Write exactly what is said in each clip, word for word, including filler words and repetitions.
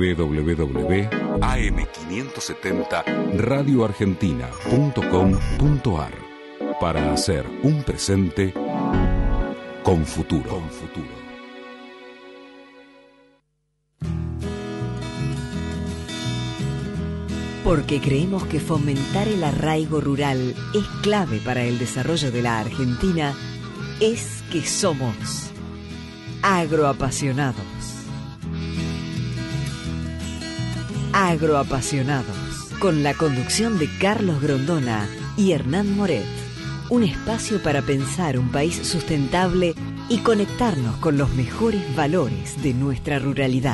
doble u doble u doble u punto a m quinientos setenta radio argentina punto com punto a r para hacer un presente con futuro. Con futuro. Porque creemos que fomentar el arraigo rural es clave para el desarrollo de la Argentina, es que somos agroapasionados. Agroapasionados, con la conducción de Carlos Grondona y Hernán Moret. Un espacio para pensar un país sustentable y conectarnos con los mejores valores de nuestra ruralidad.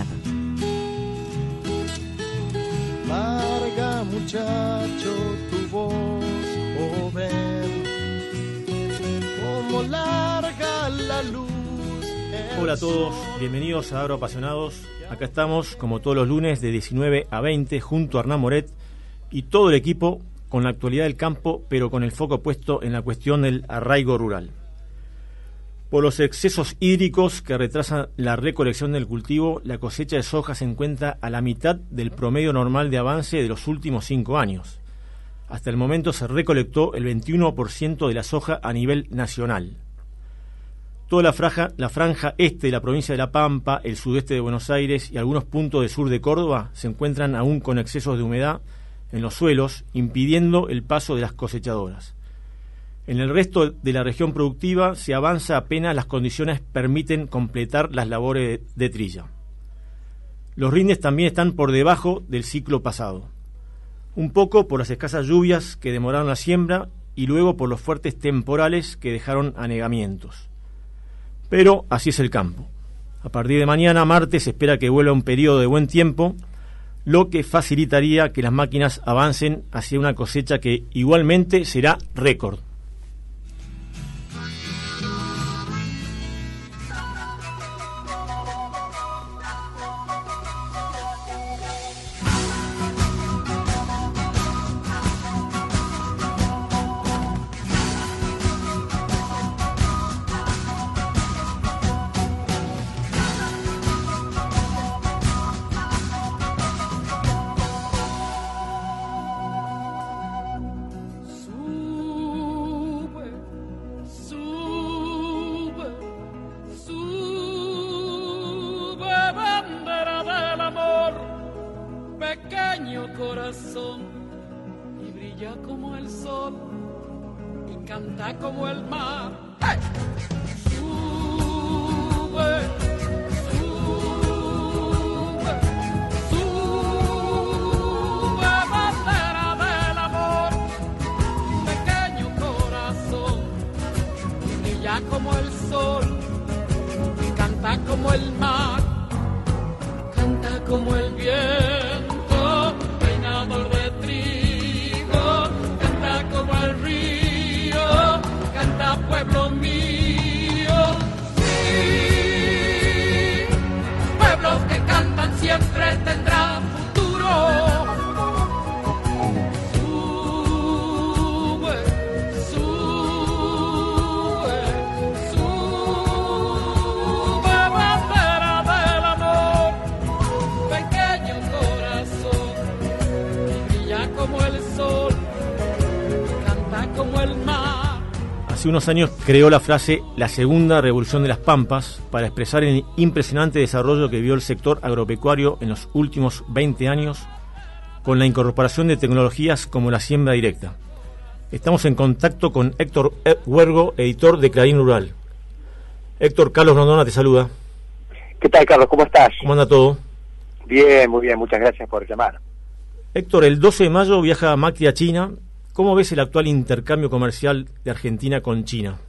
Larga, muchacho, tu voz, joven, como larga la luz. Hola a todos, bienvenidos a Agroapasionados. Acá estamos, como todos los lunes, de diecinueve a veinte, junto a Hernán Moret y todo el equipo con la actualidad del campo, pero con el foco puesto en la cuestión del arraigo rural. Por los excesos hídricos que retrasan la recolección del cultivo, la cosecha de soja se encuentra a la mitad del promedio normal de avance de los últimos cinco años. Hasta el momento se recolectó el veintiuno por ciento de la soja a nivel nacional. Toda la franja, la franja este de la provincia de La Pampa, el sudeste de Buenos Aires y algunos puntos del sur de Córdoba se encuentran aún con excesos de humedad en los suelos, impidiendo el paso de las cosechadoras. En el resto de la región productiva se avanza apenas las condiciones permiten completar las labores de trilla. Los rindes también están por debajo del ciclo pasado, un poco por las escasas lluvias que demoraron la siembra y luego por los fuertes temporales que dejaron anegamientos. Pero así es el campo. A partir de mañana, martes, se espera que vuelva un periodo de buen tiempo, lo que facilitaría que las máquinas avancen hacia una cosecha que igualmente será récord. Hace unos años creó la frase "la segunda revolución de las pampas" para expresar el impresionante desarrollo que vio el sector agropecuario en los últimos veinte años con la incorporación de tecnologías como la siembra directa. Estamos en contacto con Héctor Huergo, editor de Clarín Rural. Héctor, Carlos Grondona te saluda. ¿Qué tal, Carlos? ¿Cómo estás? ¿Cómo anda todo? Bien, muy bien, muchas gracias por llamar. Héctor, el doce de mayo viaja Macri a China. ¿Cómo ves el actual intercambio comercial de Argentina con China?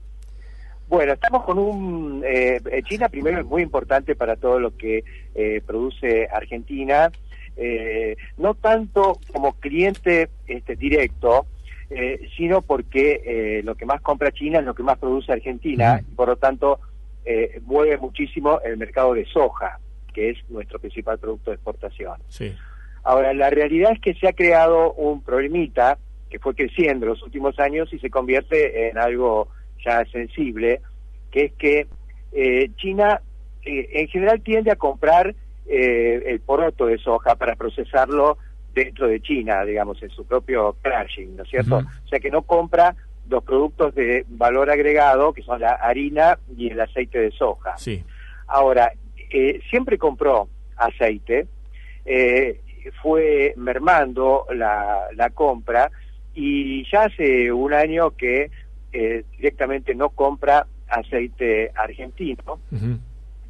Bueno, estamos con un... Eh, China primero es muy importante para todo lo que eh, produce Argentina, eh, no tanto como cliente este, directo, eh, sino porque eh, lo que más compra China es lo que más produce Argentina, uh-huh. y por lo tanto eh, mueve muchísimo el mercado de soja, que es nuestro principal producto de exportación. Sí. Ahora, la realidad es que se ha creado un problemita que fue creciendo en los últimos años y se convierte en algo ya sensible, que es que eh, China eh, en general tiende a comprar eh, el poroto de soja para procesarlo dentro de China, digamos, en su propio crushing, ¿no es cierto? Uh-huh. O sea que no compra los productos de valor agregado, que son la harina y el aceite de soja. Sí. Ahora, eh, siempre compró aceite, eh, fue mermando la, la compra, y ya hace un año que eh, directamente no compra aceite argentino. Uh-huh.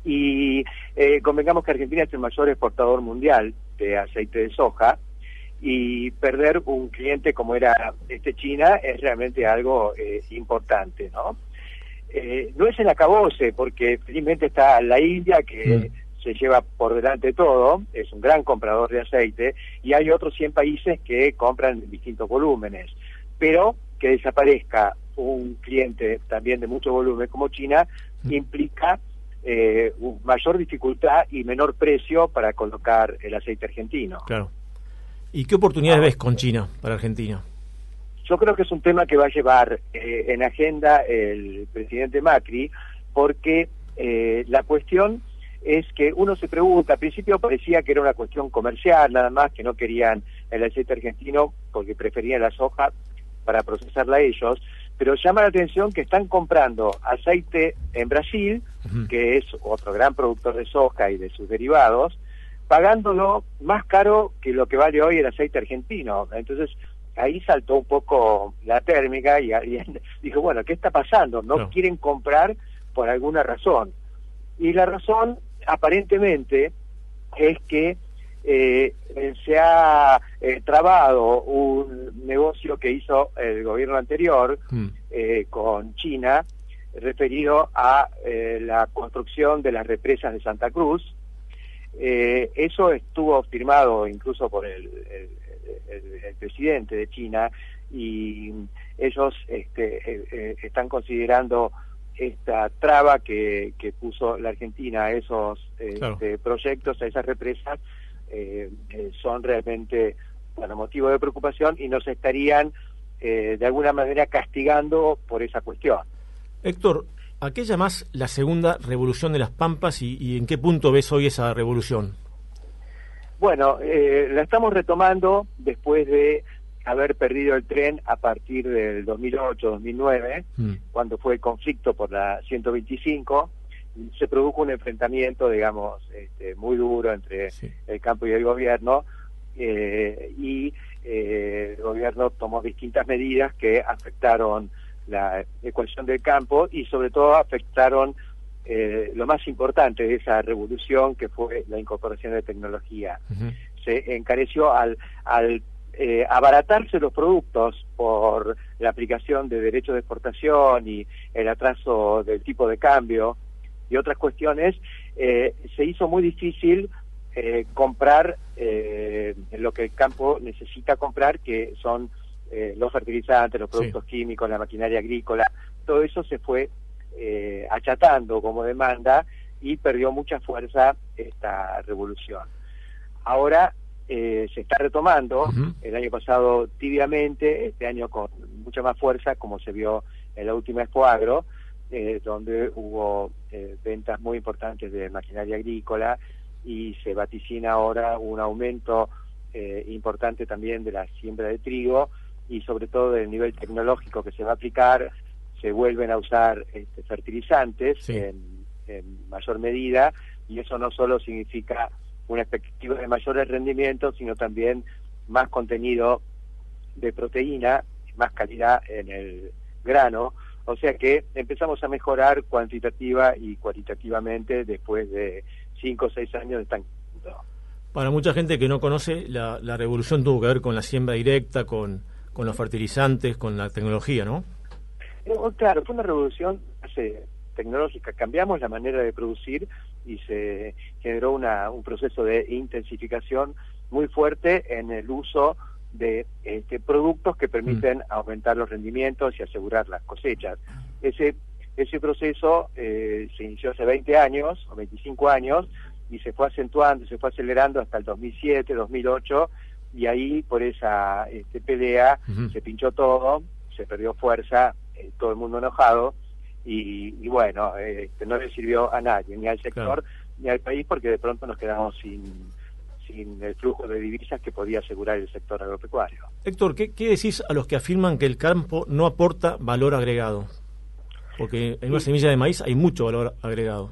Y eh, convengamos que Argentina es el mayor exportador mundial de aceite de soja, y perder un cliente como era este China es realmente algo eh, importante, ¿no? Eh, no es el acabose, porque felizmente está la India, que mm. se lleva por delante todo, es un gran comprador de aceite, y hay otros cien países que compran en distintos volúmenes, pero que desaparezca un cliente también de mucho volumen como China mm. implica eh, mayor dificultad y menor precio para colocar el aceite argentino. Claro. ¿Y qué oportunidades ah, ves con China para Argentina? Yo creo que es un tema que va a llevar eh, en agenda el presidente Macri, porque eh, la cuestión es que uno se pregunta, al principio parecía que era una cuestión comercial, nada más, que no querían el aceite argentino porque preferían la soja para procesarla ellos, pero llama la atención que están comprando aceite en Brasil, uh-huh. que es otro gran productor de soja y de sus derivados, pagándolo más caro que lo que vale hoy el aceite argentino. Entonces, ahí saltó un poco la térmica y alguien dijo, bueno, ¿qué está pasando? No, no quieren comprar por alguna razón. Y la razón, aparentemente, es que eh, se ha eh, trabado un negocio que hizo el gobierno anterior mm. eh, con China, referido a eh, la construcción de las represas de Santa Cruz. Eh, eso estuvo firmado incluso por el, el, el, el presidente de China, y ellos este, eh, eh, están considerando esta traba que, que puso la Argentina a esos eh, claro. este, proyectos, a esas represas, eh, eh, son realmente, bueno, motivo de preocupación, y nos estarían eh, de alguna manera castigando por esa cuestión. Héctor, ¿a qué llamás la segunda revolución de las Pampas y, y en qué punto ves hoy esa revolución? Bueno, eh, la estamos retomando después de haber perdido el tren a partir del dos mil ocho dos mil nueve, mm. cuando fue el conflicto por la ciento veinticinco, se produjo un enfrentamiento, digamos, este, muy duro entre sí. el campo y el gobierno, eh, y eh, el gobierno tomó distintas medidas que afectaron la ecuación del campo y sobre todo afectaron eh, lo más importante de esa revolución, que fue la incorporación de tecnología. Uh-huh. Se encareció al, al eh, abaratarse los productos por la aplicación de derechos de exportación y el atraso del tipo de cambio y otras cuestiones, eh, se hizo muy difícil eh, comprar eh, lo que el campo necesita comprar, que son Eh, los fertilizantes, los productos sí. químicos, la maquinaria agrícola. Todo eso se fue eh, achatando como demanda y perdió mucha fuerza esta revolución. Ahora eh, se está retomando, uh-huh. el año pasado tibiamente, este año con mucha más fuerza, como se vio en la última Expo Agro, eh, donde hubo eh, ventas muy importantes de maquinaria agrícola, y se vaticina ahora un aumento eh, importante también de la siembra de trigo, y sobre todo del nivel tecnológico que se va a aplicar. Se vuelven a usar este, fertilizantes sí. en, en mayor medida, y eso no solo significa una expectativa de mayores rendimientos, sino también más contenido de proteína, más calidad en el grano. O sea que empezamos a mejorar cuantitativa y cualitativamente después de cinco o seis años de estancamiento. Para mucha gente que no conoce, la, la revolución tuvo que ver con la siembra directa, con con los fertilizantes, con la tecnología, ¿no? Eh, claro, fue una revolución eh, tecnológica. Cambiamos la manera de producir y se generó una, un proceso de intensificación muy fuerte en el uso de este, productos que permiten mm. aumentar los rendimientos y asegurar las cosechas. Ese, ese proceso eh, se inició hace veinte años o veinticinco años, y se fue acentuando, se fue acelerando hasta el dos mil siete, dos mil ocho, y ahí por esa este, pelea uh-huh. se pinchó todo, se perdió fuerza, eh, todo el mundo enojado, y, y bueno, eh, este, no le sirvió a nadie, ni al sector, claro. ni al país, porque de pronto nos quedamos sin, sin el flujo de divisas que podía asegurar el sector agropecuario. Héctor, ¿qué, qué decís a los que afirman que el campo no aporta valor agregado? Porque en una semilla de maíz hay mucho valor agregado.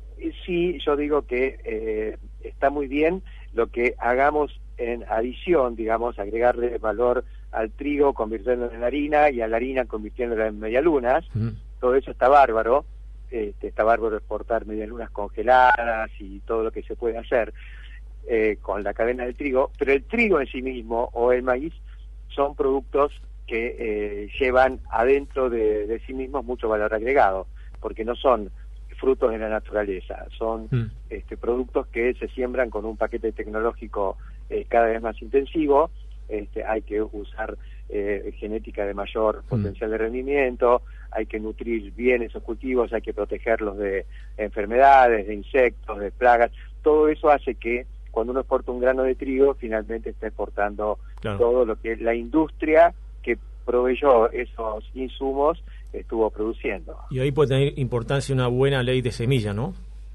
Sí, yo digo que eh, está muy bien lo que hagamos en adición, digamos, agregarle valor al trigo convirtiéndolo en harina y a la harina convirtiéndola en medialunas. Uh-huh. Todo eso está bárbaro. Este, está bárbaro exportar medialunas congeladas y todo lo que se puede hacer eh, con la cadena del trigo, pero el trigo en sí mismo o el maíz son productos que eh, llevan adentro de, de sí mismos mucho valor agregado, porque no son frutos de la naturaleza, son mm. este, productos que se siembran con un paquete tecnológico eh, cada vez más intensivo. Este, hay que usar eh, genética de mayor mm. potencial de rendimiento, hay que nutrir bien esos cultivos, hay que protegerlos de enfermedades, de insectos, de plagas. Todo eso hace que cuando uno exporta un grano de trigo, finalmente está exportando claro. todo lo que la industria que proveyó esos insumos estuvo produciendo. Y ahí puede tener importancia una buena ley de semilla, ¿no?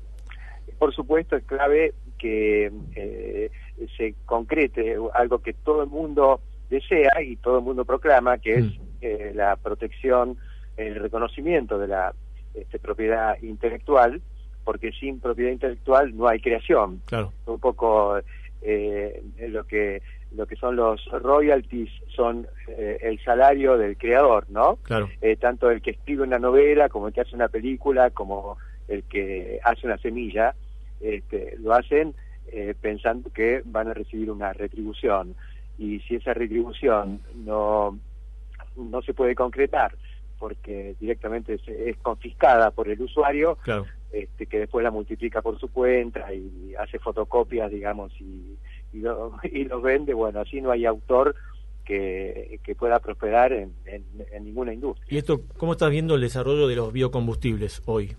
Por supuesto, es clave que eh, se concrete algo que todo el mundo desea y todo el mundo proclama, que es mm. eh, la protección, el reconocimiento de la este, propiedad intelectual, porque sin propiedad intelectual no hay creación. Claro. Un poco eh, lo que lo que son los royalties son eh, el salario del creador, ¿no? Claro. Eh, tanto el que escribe una novela, como el que hace una película, como el que hace una semilla, este, lo hacen eh, pensando que van a recibir una retribución. Y si esa retribución no, no se puede concretar, porque directamente es, es confiscada por el usuario, claro. este, que después la multiplica por su cuenta y hace fotocopias, digamos, y, y, lo, y los vende, bueno, así no hay autor que, que pueda prosperar en, en, en ninguna industria. ¿Y esto, cómo estás viendo el desarrollo de los biocombustibles hoy?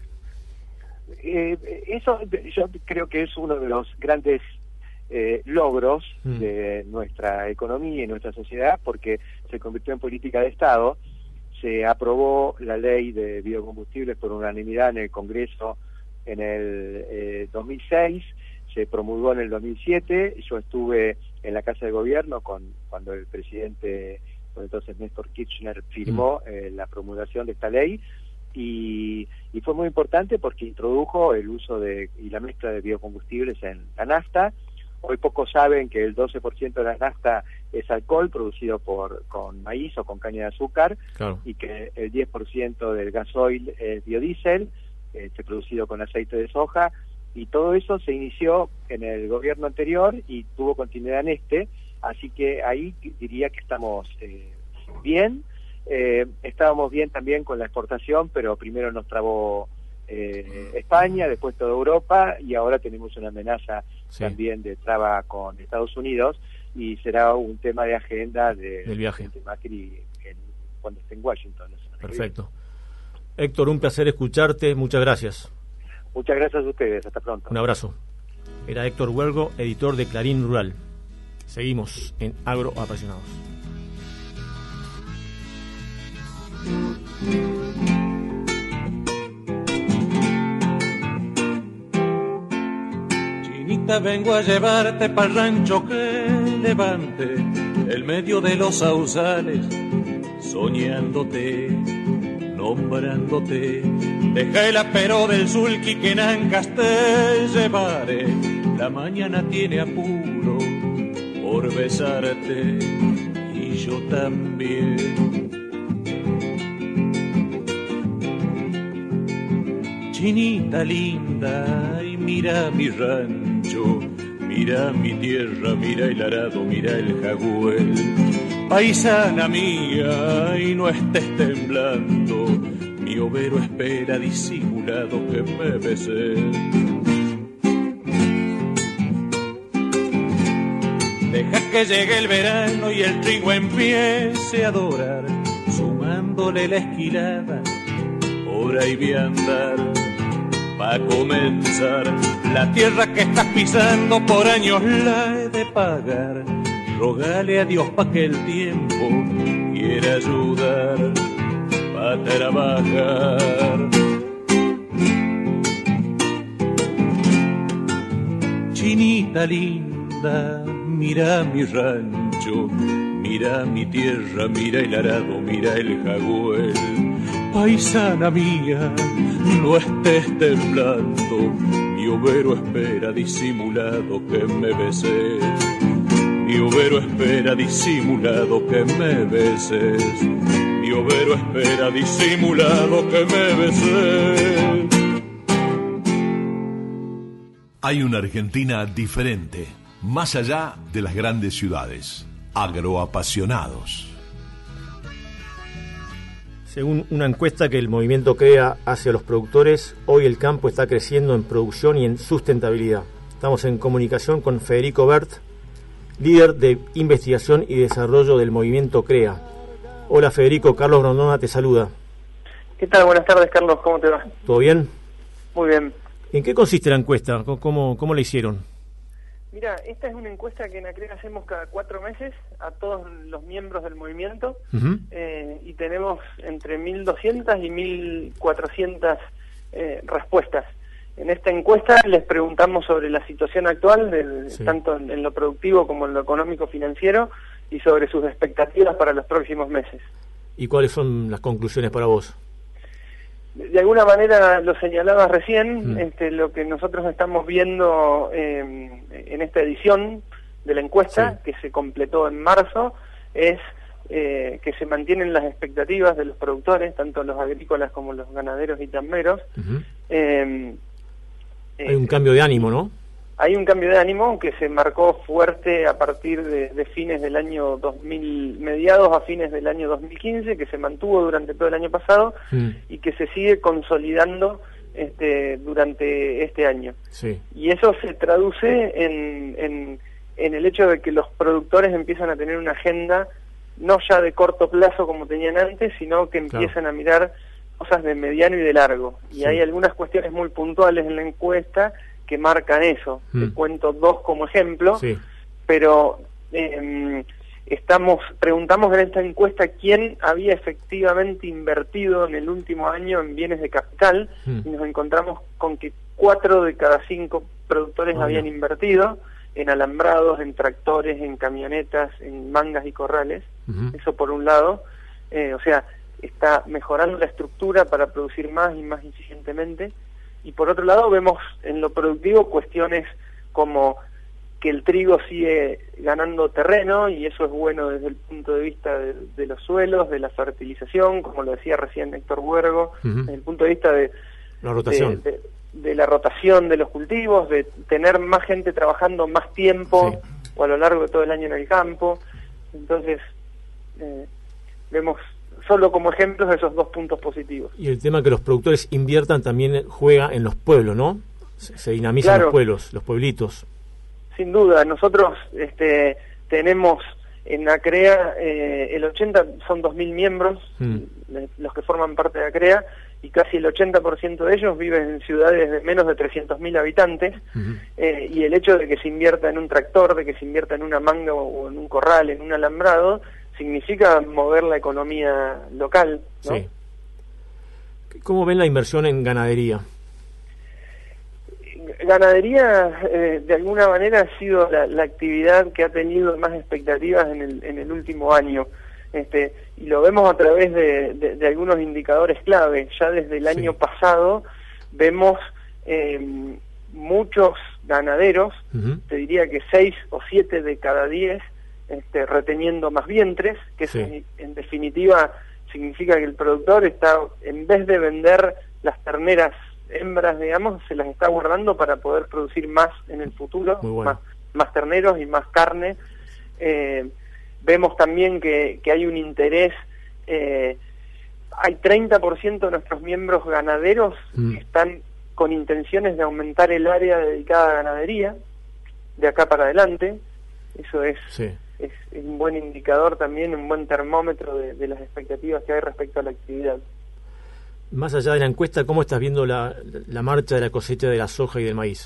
Eh, eso yo creo que es uno de los grandes eh, logros mm. de nuestra economía y nuestra sociedad, porque se convirtió en política de Estado. Se aprobó la ley de biocombustibles por unanimidad en el Congreso en el eh, dos mil seis, se promulgó en el dos mil siete, yo estuve en la Casa de Gobierno con, cuando el presidente, entonces Néstor Kirchner, firmó mm. eh, la promulgación de esta ley, y, y fue muy importante porque introdujo el uso de y la mezcla de biocombustibles en la nafta. Hoy pocos saben que el doce por ciento de la nafta es alcohol producido por con maíz o con caña de azúcar, claro. y que el diez por ciento del gasoil es biodiesel, este, producido con aceite de soja, y todo eso se inició en el gobierno anterior y tuvo continuidad en este, así que ahí diría que estamos eh, bien. Eh, estábamos bien también con la exportación, pero primero nos trabó eh, España, después toda Europa, y ahora tenemos una amenaza sí. también de traba con Estados Unidos, y será un tema de agenda de, del viaje de Macri en, cuando esté en Washington. Perfecto. Héctor, un placer escucharte, muchas gracias. Muchas gracias a ustedes, hasta pronto. Un abrazo. Era Héctor Huergo, editor de Clarín Rural. Seguimos en Agroapasionados. Chinita, vengo a llevarte pa'l rancho que levante el medio de los sausales, soñándote, nombrándote. Deja el apero del sulky que en ancas te llevaré. La mañana tiene apuro por besarte y yo también. Chinita linda, y mira mi rancho, mira mi tierra, mira el arado, mira el jagüel. Paisana mía, y no estés temblando, mi overo espera disimulado que me bese. Deja que llegue el verano y el trigo empiece a dorar, sumándole la esquilada, hora y viandar. Pa' comenzar, la tierra que estás pisando por años la he de pagar. Rogale a Dios pa' que el tiempo quiera ayudar pa' trabajar. chinita linda, mira mi rancho, mira mi tierra, mira el arado, mira el jagüel. Paisana mía, no estés temblando, mi overo espera disimulado que me beses. Mi overo espera disimulado que me beses. Mi overo espera disimulado que me beses. Hay una Argentina diferente, más allá de las grandes ciudades. Agroapasionados. Según una encuesta que el movimiento CREA hace a los productores, hoy el campo está creciendo en producción y en sustentabilidad. Estamos en comunicación con Federico Bert, líder de investigación y desarrollo del movimiento CREA. Hola Federico, Carlos Grondona te saluda. ¿Qué tal? Buenas tardes, Carlos, ¿cómo te va? ¿Todo bien? Muy bien. ¿En qué consiste la encuesta? ¿Cómo, cómo la hicieron? Mira, esta es una encuesta que en ACREA hacemos cada cuatro meses a todos los miembros del movimiento. Uh-huh. eh, y tenemos entre mil doscientas y mil cuatrocientas eh, respuestas. En esta encuesta les preguntamos sobre la situación actual, del, sí. tanto en, en lo productivo como en lo económico-financiero, y sobre sus expectativas para los próximos meses. ¿Y cuáles son las conclusiones para vos? De alguna manera lo señalabas recién, mm. este, lo que nosotros estamos viendo eh, en esta edición de la encuesta, sí. que se completó en marzo, es eh, que se mantienen las expectativas de los productores, tanto los agrícolas como los ganaderos y tamberos. Uh-huh. eh, Hay un cambio de ánimo, ¿no? Hay un cambio de ánimo que se marcó fuerte a partir de, de fines del año dos mil, mediados a fines del año dos mil quince, que se mantuvo durante todo el año pasado mm. y que se sigue consolidando este, durante este año. Sí. Y eso se traduce en, en, en el hecho de que los productores empiezan a tener una agenda no ya de corto plazo como tenían antes, sino que empiezan claro. a mirar cosas de mediano y de largo. Y sí. hay algunas cuestiones muy puntuales en la encuesta que marcan eso. Mm. Te cuento dos como ejemplo, sí. pero eh, estamos preguntamos en esta encuesta quién había efectivamente invertido en el último año en bienes de capital, mm. y nos encontramos con que cuatro de cada cinco productores oh, habían yeah. invertido en alambrados, en tractores, en camionetas, en mangas y corrales. Uh-huh. Eso por un lado, eh, o sea, está mejorando la estructura para producir más y más eficientemente. Y por otro lado vemos en lo productivo cuestiones como que el trigo sigue ganando terreno, y eso es bueno desde el punto de vista de, de los suelos, de la fertilización, como lo decía recién Héctor Huergo, uh-huh. desde el punto de vista de la rotación, de, de, de la rotación de los cultivos, de tener más gente trabajando más tiempo sí. o a lo largo de todo el año en el campo. Entonces eh, vemos solo como ejemplos de esos dos puntos positivos. Y el tema que los productores inviertan también juega en los pueblos, ¿no? Se, se dinamizan claro. los pueblos, los pueblitos. Sin duda, nosotros este, tenemos en ACREA, eh, el ochenta, son dos mil miembros, mm. los que forman parte de ACREA, y casi el ochenta por ciento de ellos viven en ciudades de menos de trescientos mil habitantes, uh-huh. eh, y el hecho de que se invierta en un tractor, de que se invierta en una manga o en un corral, en un alambrado, significa mover la economía local, ¿no? Sí. ¿Cómo ven la inversión en ganadería? Ganadería, eh, de alguna manera, ha sido la, la actividad que ha tenido más expectativas en el, en el último año. Este, y lo vemos a través de, de, de algunos indicadores clave. Ya desde el año sí. pasado vemos eh, muchos ganaderos, uh-huh. te diría que seis o siete de cada diez, este, reteniendo más vientres, que sí. en, en definitiva significa que el productor está, en vez de vender las terneras hembras, digamos, se las está guardando para poder producir más en el futuro, bueno. más, más terneros y más carne. Eh, vemos también que, que hay un interés, eh, hay treinta por ciento de nuestros miembros ganaderos mm. que están con intenciones de aumentar el área dedicada a ganadería, de acá para adelante. Eso es, sí. es, es un buen indicador también, un buen termómetro de, de las expectativas que hay respecto a la actividad. Más allá de la encuesta, ¿cómo estás viendo la, la marcha de la cosecha de la soja y del maíz?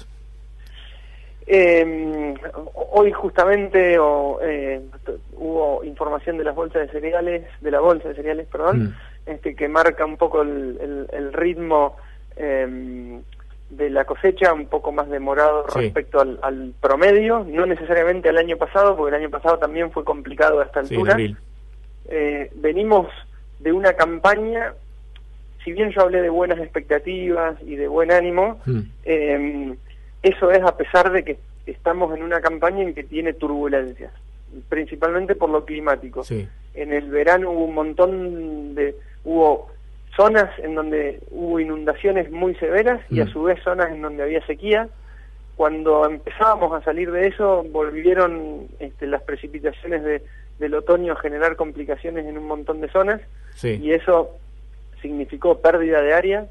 Eh, hoy justamente o, eh, hubo información de las bolsas de cereales, de la bolsa de cereales, perdón, mm. este, que marca un poco el, el, el ritmo eh, de la cosecha, un poco más demorado sí. respecto al, al promedio, no necesariamente al año pasado, porque el año pasado también fue complicado a esta altura. Sí, eh, venimos de una campaña, si bien yo hablé de buenas expectativas y de buen ánimo, mm. eh, eso es a pesar de que estamos en una campaña en que tiene turbulencias, principalmente por lo climático. Sí. En el verano hubo un montón de... hubo zonas en donde hubo inundaciones muy severas y mm. a su vez zonas en donde había sequía. Cuando empezábamos a salir de eso, volvieron este, las precipitaciones de, del otoño a generar complicaciones en un montón de zonas, sí. y eso significó pérdida de área,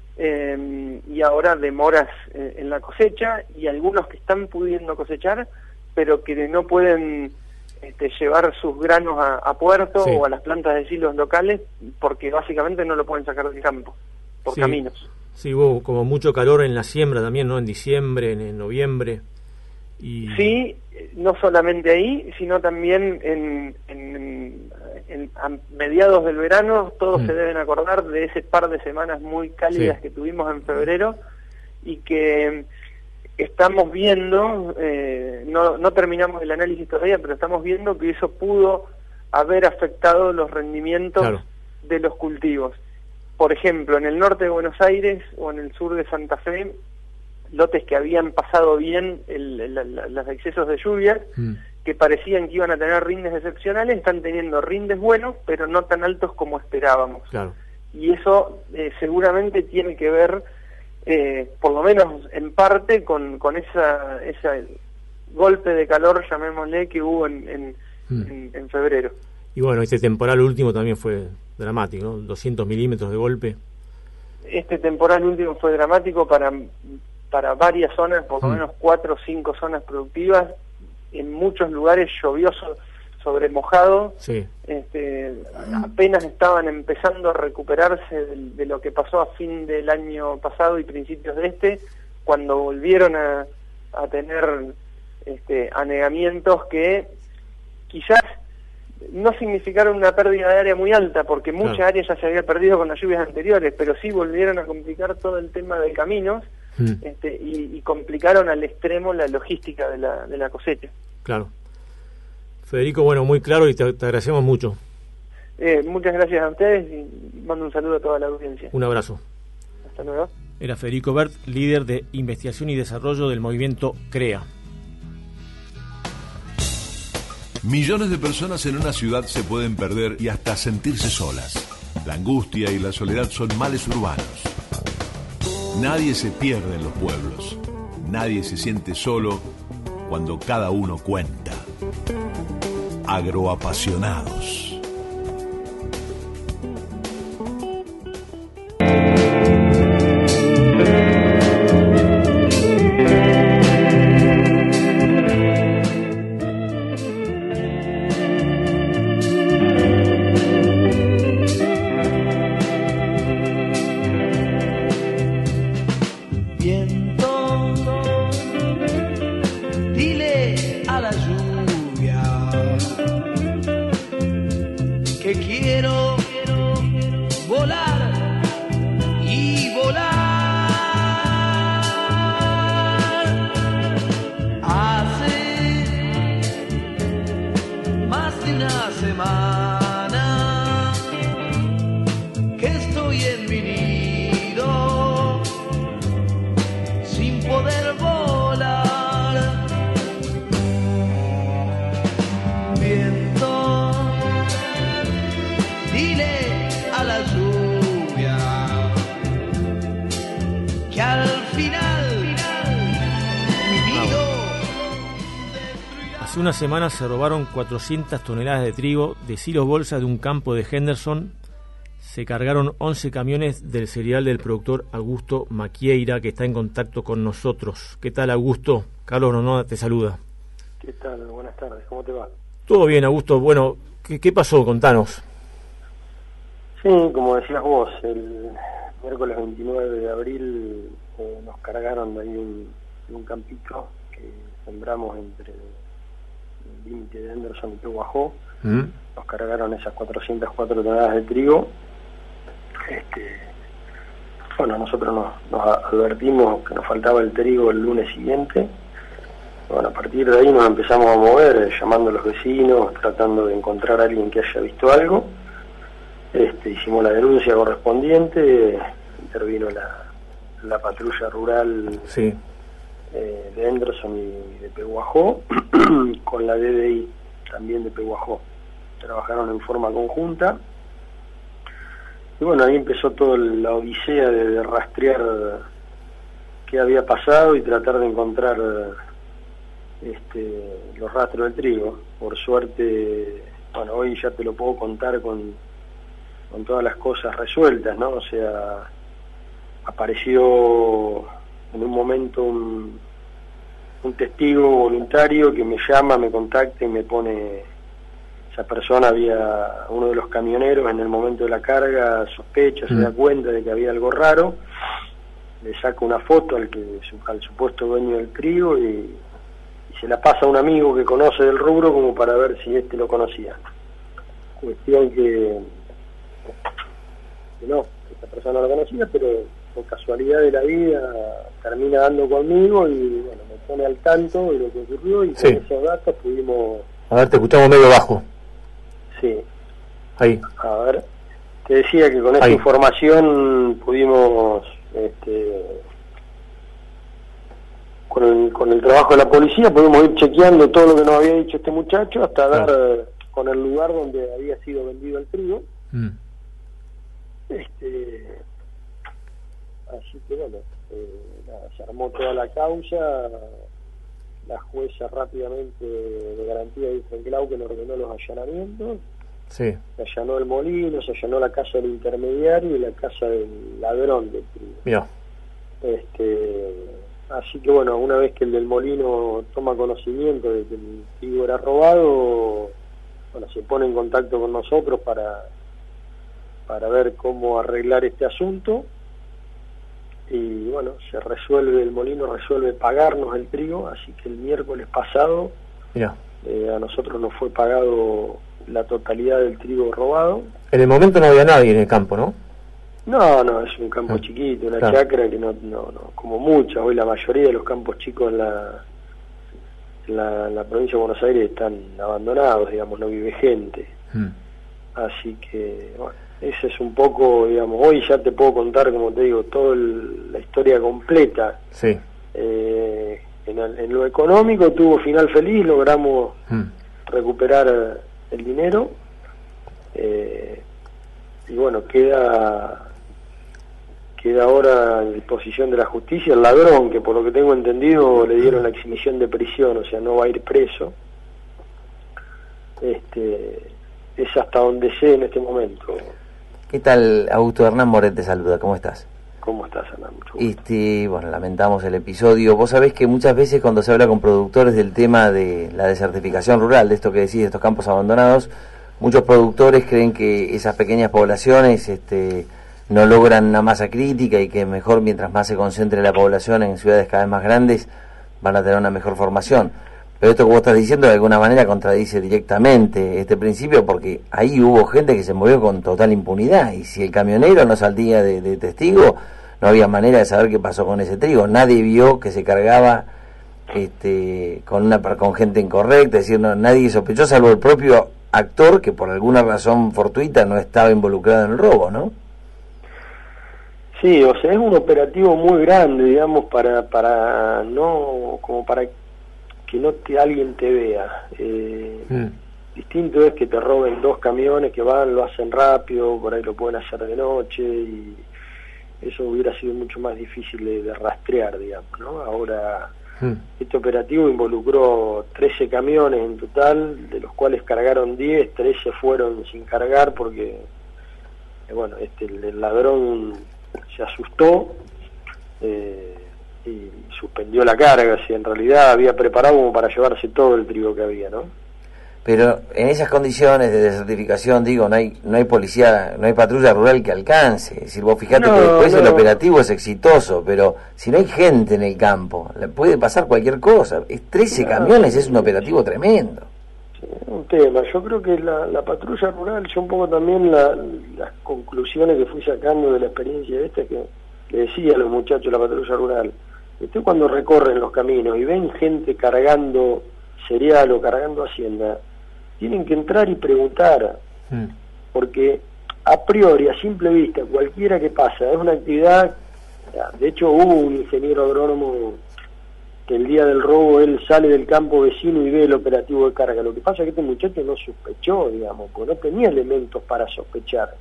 eh, y ahora demoras eh, en la cosecha, y algunos que están pudiendo cosechar, pero que no pueden Este, llevar sus granos a, a puerto, sí. o a las plantas de silos locales, porque básicamente no lo pueden sacar del campo, por sí. caminos. Sí, hubo como mucho calor en la siembra también, ¿no? En diciembre, en, en noviembre. Y... Sí, no solamente ahí, sino también en, en, en a mediados del verano, todos mm. se deben acordar de ese par de semanas muy cálidas sí. que tuvimos en febrero, y que estamos viendo, eh, no, no terminamos el análisis todavía, pero estamos viendo que eso pudo haber afectado los rendimientos claro. de los cultivos. Por ejemplo, en el norte de Buenos Aires o en el sur de Santa Fe, lotes que habían pasado bien el, el, el, los excesos de lluvias, mm. que parecían que iban a tener rindes excepcionales, están teniendo rindes buenos, pero no tan altos como esperábamos. Claro. Y eso eh, seguramente tiene que ver, Eh, por lo menos en parte, con, con esa, ese golpe de calor, llamémosle, que hubo en, en, mm. en, en febrero. Y bueno, este temporal último también fue dramático, ¿no? doscientos milímetros de golpe. Este temporal último fue dramático para, para varias zonas, por lo mm. menos cuatro o cinco zonas productivas. En muchos lugares llovioso sobre mojado, sí. este, apenas estaban empezando a recuperarse de, de lo que pasó a fin del año pasado y principios de este, cuando volvieron a, a tener este, anegamientos que quizás no significaron una pérdida de área muy alta, porque mucha claro. área ya se había perdido con las lluvias anteriores, pero sí volvieron a complicar todo el tema de caminos, mm. este, y, y complicaron al extremo la logística de la, de la cosecha. Claro. Federico, bueno, muy claro, y te, te agradecemos mucho. Eh, muchas gracias a ustedes y mando un saludo a toda la audiencia. Un abrazo. Hasta luego. Era Federico Bert, líder de investigación y desarrollo del movimiento CREA. Millones de personas en una ciudad se pueden perder y hasta sentirse solas. La angustia y la soledad son males urbanos. Nadie se pierde en los pueblos. Nadie se siente solo cuando cada uno cuenta. Agroapasionados. Una semana se robaron cuatrocientas toneladas de trigo de silos bolsa de un campo de Henderson. Se cargaron once camiones del cereal del productor Augusto Maquieira, que está en contacto con nosotros. ¿Qué tal, Augusto? Carlos Nonoda te saluda. ¿Qué tal? Buenas tardes, ¿cómo te va? Todo bien, Augusto. Bueno, ¿qué, qué pasó? Contanos. Sí, como decías vos, el miércoles veintinueve de abril eh, nos cargaron de ahí un, un campito que sembramos entre el límite de Henderson y Pehuajó. ¿Mm? Nos cargaron esas cuatrocientas cuatro toneladas de trigo. Este, bueno, nosotros nos, nos advertimos que nos faltaba el trigo el lunes siguiente. Bueno, a partir de ahí nos empezamos a mover, eh, llamando a los vecinos, tratando de encontrar a alguien que haya visto algo. Este, hicimos la denuncia correspondiente, intervino la, la patrulla rural sí. eh, de Henderson y de Peguajó, con la D D I también de Peguajó. Trabajaron en forma conjunta. Y bueno, ahí empezó toda la odisea de, de rastrear qué había pasado y tratar de encontrar este, los rastros del trigo. Por suerte, bueno, hoy ya te lo puedo contar con, con todas las cosas resueltas, ¿no? O sea, apareció en un momento un, un testigo voluntario que me llama, me contacta y me pone... Esa persona había, uno de los camioneros en el momento de la carga, sospecha, se da cuenta de que había algo raro, le saca una foto al, que, al supuesto dueño del trigo y, y se la pasa a un amigo que conoce del rubro como para ver si este lo conocía. Cuestión que, que no, que esa persona no lo conocía, pero por casualidad de la vida termina dando conmigo y bueno, me pone al tanto de lo que ocurrió y sí. Con esos datos pudimos... A ver, te escuchamos medio bajo. Sí. Ahí. A ver, te decía que con esta Ahí. información pudimos, este, con el, con el trabajo de la policía, pudimos ir chequeando todo lo que nos había dicho este muchacho hasta dar eh, con el lugar donde había sido vendido el trigo. Mm. Este, así que bueno, eh, nada, se armó toda la causa. La jueza rápidamente de garantía de Glauque nos ordenó los allanamientos. Sí. Se allanó el molino, se allanó la casa del intermediario y la casa del ladrón del trigo. Mira. Este, así que bueno, una vez que el del molino toma conocimiento de que el trigo era robado, bueno, se pone en contacto con nosotros para, para ver cómo arreglar este asunto. Y bueno, se resuelve, el molino resuelve pagarnos el trigo, así que el miércoles pasado eh, a nosotros nos fue pagado la totalidad del trigo robado. En el momento no había nadie en el campo, ¿no? No, no, es un campo ah, chiquito, una claro. chacra que no, no, no, como muchas, hoy la mayoría de los campos chicos en la, en la, en la provincia de Buenos Aires están abandonados, digamos, no vive gente. Hmm. Así que, bueno, ese es un poco, digamos, hoy ya te puedo contar, como te digo, toda la historia completa. Sí. Eh, en, el, en lo económico tuvo final feliz, logramos hmm. recuperar el dinero. Eh, y bueno, queda queda ahora a disposición de la justicia el ladrón, que por lo que tengo entendido le dieron la exhibición de prisión, o sea, no va a ir preso. Este, es hasta donde sé en este momento. ¿Qué tal? Augusto Hernán Moret te saluda, ¿cómo estás? ¿Cómo estás, Hernán? Mucho gusto. Este, bueno, lamentamos el episodio. Vos sabés que muchas veces cuando se habla con productores del tema de la desertificación rural, de esto que decís, de estos campos abandonados, muchos productores creen que esas pequeñas poblaciones este, no logran una masa crítica y que mejor mientras más se concentre la población en ciudades cada vez más grandes van a tener una mejor formación. Pero esto que vos estás diciendo de alguna manera contradice directamente este principio, porque ahí hubo gente que se movió con total impunidad y si el camionero no salía de, de testigo, no había manera de saber qué pasó con ese trigo. Nadie vio que se cargaba este, con una con gente incorrecta, es decir, no, nadie sospechó salvo el propio actor que por alguna razón fortuita no estaba involucrado en el robo, ¿no? Sí, o sea, es un operativo muy grande, digamos, para para no como para que no te, alguien te vea. Eh, mm. Distinto es que te roben dos camiones que van, lo hacen rápido, por ahí lo pueden hacer de noche y eso hubiera sido mucho más difícil de, de rastrear, digamos, ¿no? Ahora, mm. este operativo involucró trece camiones en total, de los cuales cargaron diez, trece fueron sin cargar porque, eh, bueno, este el, el ladrón se asustó, eh, y suspendió la carga, si en realidad había preparado como para llevarse todo el trigo que había, ¿no? Pero en esas condiciones de desertificación, digo, no hay no hay policía, no hay patrulla rural que alcance. Es decir, vos fijate no, que después no. el operativo es exitoso, pero si no hay gente en el campo, le puede pasar cualquier cosa. Es trece no, camiones, es un operativo tremendo. Sí, es un tema. Yo creo que la, la patrulla rural, yo un poco también la, las conclusiones que fui sacando de la experiencia esta, que le decía a los muchachos de la patrulla rural, ustedes cuando recorren los caminos y ven gente cargando cereal o cargando hacienda, tienen que entrar y preguntar, mm. porque a priori, a simple vista, cualquiera que pasa, es una actividad, de hecho hubo un ingeniero agrónomo que el día del robo él sale del campo vecino y ve el operativo de carga. Lo que pasa es que este muchacho no sospechó, digamos, porque no tenía elementos para sospechar.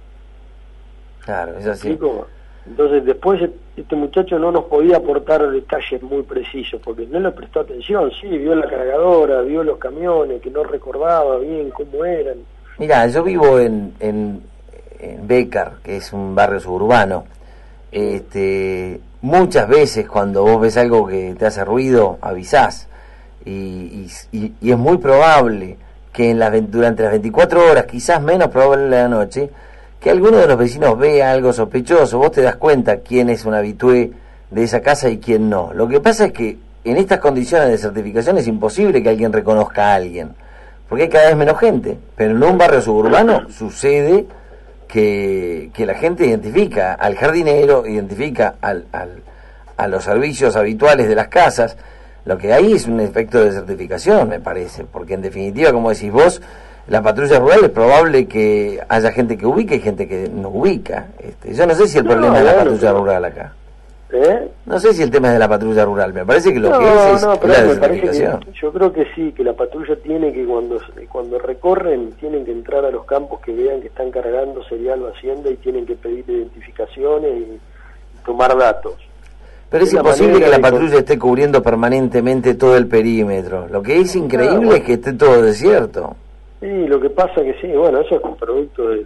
Claro, es así. ¿Cómo? Entonces después este muchacho no nos podía aportar detalles muy precisos, porque no le prestó atención, sí, vio la cargadora, vio los camiones, que no recordaba bien cómo eran. Mirá, yo vivo en, en, en Bécar, que es un barrio suburbano. Este, muchas veces cuando vos ves algo que te hace ruido, avisás, y, y, y es muy probable que en las, durante las veinticuatro horas, quizás menos probable en la noche, que alguno de los vecinos vea algo sospechoso. Vos te das cuenta quién es un habitué de esa casa y quién no. Lo que pasa es que en estas condiciones de certificación es imposible que alguien reconozca a alguien, porque hay cada vez menos gente, pero en un barrio suburbano sucede que, que la gente identifica al jardinero, identifica al, al, a los servicios habituales de las casas. Lo que hay es un efecto de certificación, me parece, porque en definitiva, como decís vos, la patrulla rural es probable que haya gente que ubica y gente que no ubica. Este, yo no sé si el no, problema es la patrulla pero... rural acá. ¿Eh? No sé si el tema es de la patrulla rural, me parece que lo no, que es es no, pero la me parece certificación. Que, yo creo que sí, que la patrulla tiene que cuando cuando recorren, tienen que entrar a los campos que vean que están cargando cereal o hacienda y tienen que pedir identificaciones y tomar datos. Pero es, es imposible que la patrulla esté cubriendo permanentemente todo el perímetro. Lo que es increíble no, bueno. es que esté todo desierto. Sí, lo que pasa que sí, bueno, eso es un producto de,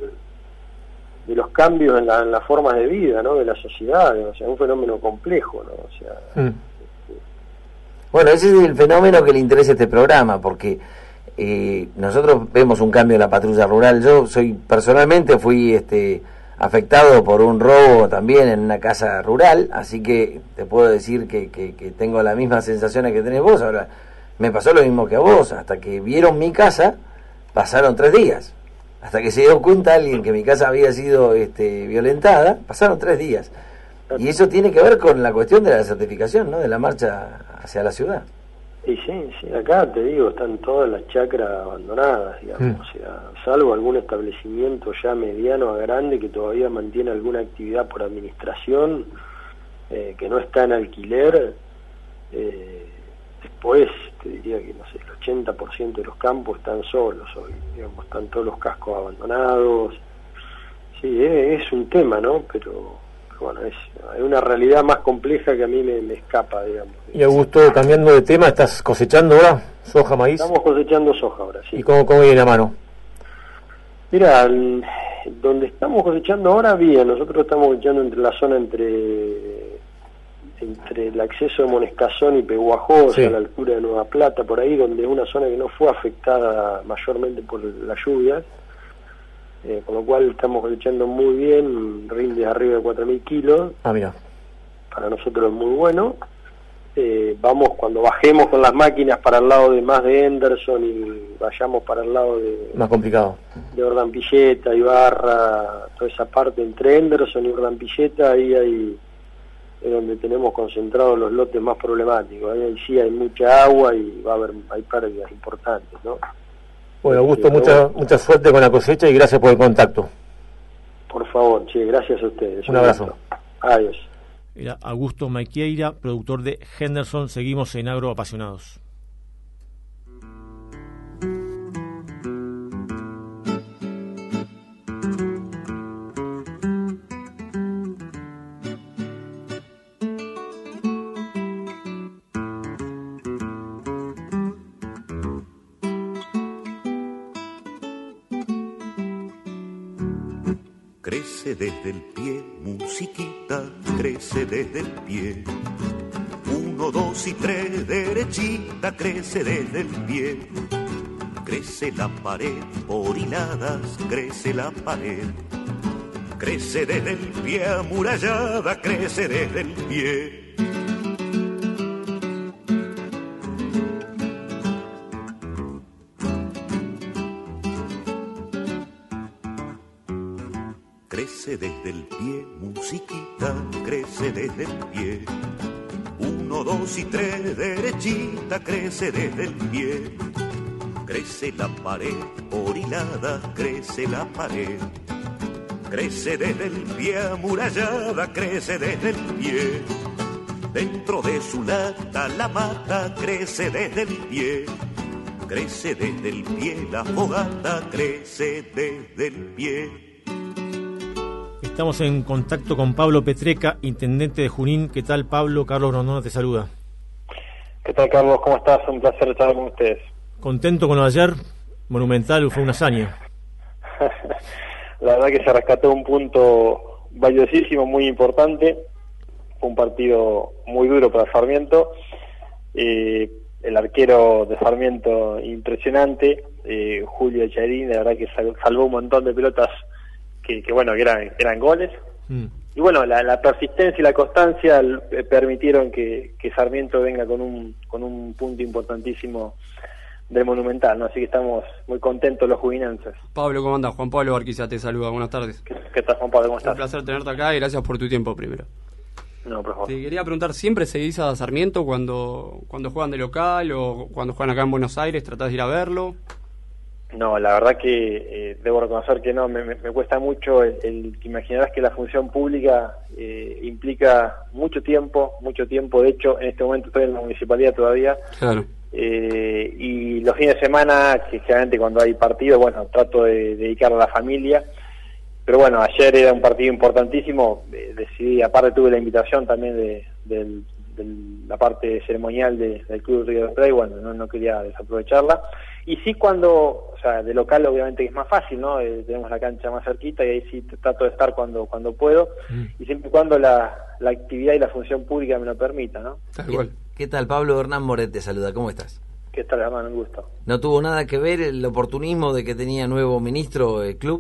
de los cambios en, la, en las formas de vida, ¿no? De la sociedad, o sea, un fenómeno complejo, ¿no? O sea, mm. este... Bueno, ese es el fenómeno que le interesa a este programa, porque eh, nosotros vemos un cambio en la patrulla rural. Yo soy personalmente fui este afectado por un robo también en una casa rural, así que te puedo decir que, que, que tengo las mismas sensaciones que tenés vos. Ahora, me pasó lo mismo que a vos, hasta que vieron mi casa. Pasaron tres días, hasta que se dio cuenta alguien que mi casa había sido este, violentada, pasaron tres días. Y eso tiene que ver con la cuestión de la certificación, ¿no? De la marcha hacia la ciudad. Y sí, sí, acá te digo, están todas las chacras abandonadas, digamos, mm. o sea, salvo algún establecimiento ya mediano a grande que todavía mantiene alguna actividad por administración, eh, que no está en alquiler, eh, después te diría que, no sé, el ochenta por ciento de los campos están solos hoy, digamos, están todos los cascos abandonados. Sí, es, es un tema, ¿no? Pero, pero bueno, es, hay una realidad más compleja que a mí me, me escapa, digamos. Y Augusto, cambiando de tema, ¿estás cosechando ahora soja, maíz? Estamos cosechando soja ahora, sí. ¿Y cómo, cómo viene la mano? Mira, el, donde estamos cosechando ahora, bien, nosotros estamos cosechando entre la zona entre... entre el acceso de Monescazón y Peguajó, sí. a la altura de Nueva Plata, por ahí, donde es una zona que no fue afectada mayormente por las lluvias, eh, con lo cual estamos cosechando muy bien, rinde arriba de cuatro mil kilos. Ah, mira. Para nosotros es muy bueno. Eh, vamos, cuando bajemos con las máquinas para el lado de más de Henderson y vayamos para el lado de... Más complicado. De Ordampilleta, Ibarra, toda esa parte entre Henderson y Ordampilleta, ahí hay... es donde tenemos concentrados los lotes más problemáticos. Ahí sí hay mucha agua y va a haber hay pérdidas importantes, ¿no? Bueno, Augusto, mucha bueno. mucha suerte con la cosecha y gracias por el contacto. Por favor, sí, gracias a ustedes. Un, Un abrazo. Adiós. Era Augusto Maiqueira, productor de Henderson. Seguimos en Agro Apasionados. Crece desde el pie, musiquita, crece desde el pie. Uno, dos y tres, derechita, crece desde el pie. Crece la pared por hiladas, crece la pared. Crece desde el pie, amurallada, crece desde el pie. crece desde el pie, musiquita, crece desde el pie. Uno, dos y tres, derechita, crece desde el pie. Crece la pared, orilada, crece la pared. Crece desde el pie, amurallada, crece desde el pie. Dentro de su lata, la mata, crece desde el pie. Crece desde el pie, la fogata, crece desde el pie. Estamos en contacto con Pablo Petreca, intendente de Junín. ¿Qué tal, Pablo? Carlos Grondona te saluda. ¿Qué tal, Carlos? ¿Cómo estás? Un placer estar con ustedes. ¿Contento con lo de ayer? Monumental, fue una hazaña. La verdad que se rescató un punto valiosísimo, muy importante. Fue un partido muy duro para Sarmiento. Eh, el arquero de Sarmiento impresionante, eh, Julio Echarín, la verdad que sal, salvó un montón de pelotas que, que bueno, que eran, eran goles. Mm. Y bueno, la, la persistencia y la constancia eh, permitieron que, que Sarmiento venga con un, con un punto importantísimo del Monumental, ¿no? Así que estamos muy contentos los juvinenses. Pablo, ¿cómo andas? Juan Pablo Barquiza te saluda, buenas tardes. ¿Qué, qué tal, Juan Pablo? ¿Cómo estás? Un placer tenerte acá y gracias por tu tiempo primero. No, por favor. Te quería preguntar, ¿siempre seguís a Sarmiento cuando, cuando juegan de local o cuando juegan acá en Buenos Aires? ¿Tratás de ir a verlo? No, la verdad que eh, debo reconocer que no, me, me, me cuesta mucho el, el que imaginarás que la función pública eh, implica mucho tiempo, mucho tiempo. De hecho, en este momento estoy en la municipalidad todavía. Claro. Eh, y los fines de semana, que generalmente cuando hay partido, bueno, trato de dedicarlo a la familia. Pero bueno, ayer era un partido importantísimo, eh, decidí, aparte tuve la invitación también de, de, de la parte ceremonial de, del Club River Plate, bueno, no, no quería desaprovecharla. Y sí cuando, o sea, de local obviamente es más fácil, ¿no? Eh, tenemos la cancha más cerquita y ahí sí trato de estar cuando cuando puedo, mm. y siempre y cuando la, la actividad y la función pública me lo permita, ¿no? Tal cual. ¿Qué, ¿Qué tal, Pablo? Hernán Moret te saluda, ¿cómo estás? ¿Qué tal, hermano? Un gusto. ¿No tuvo nada que ver el oportunismo de que tenía nuevo ministro el club?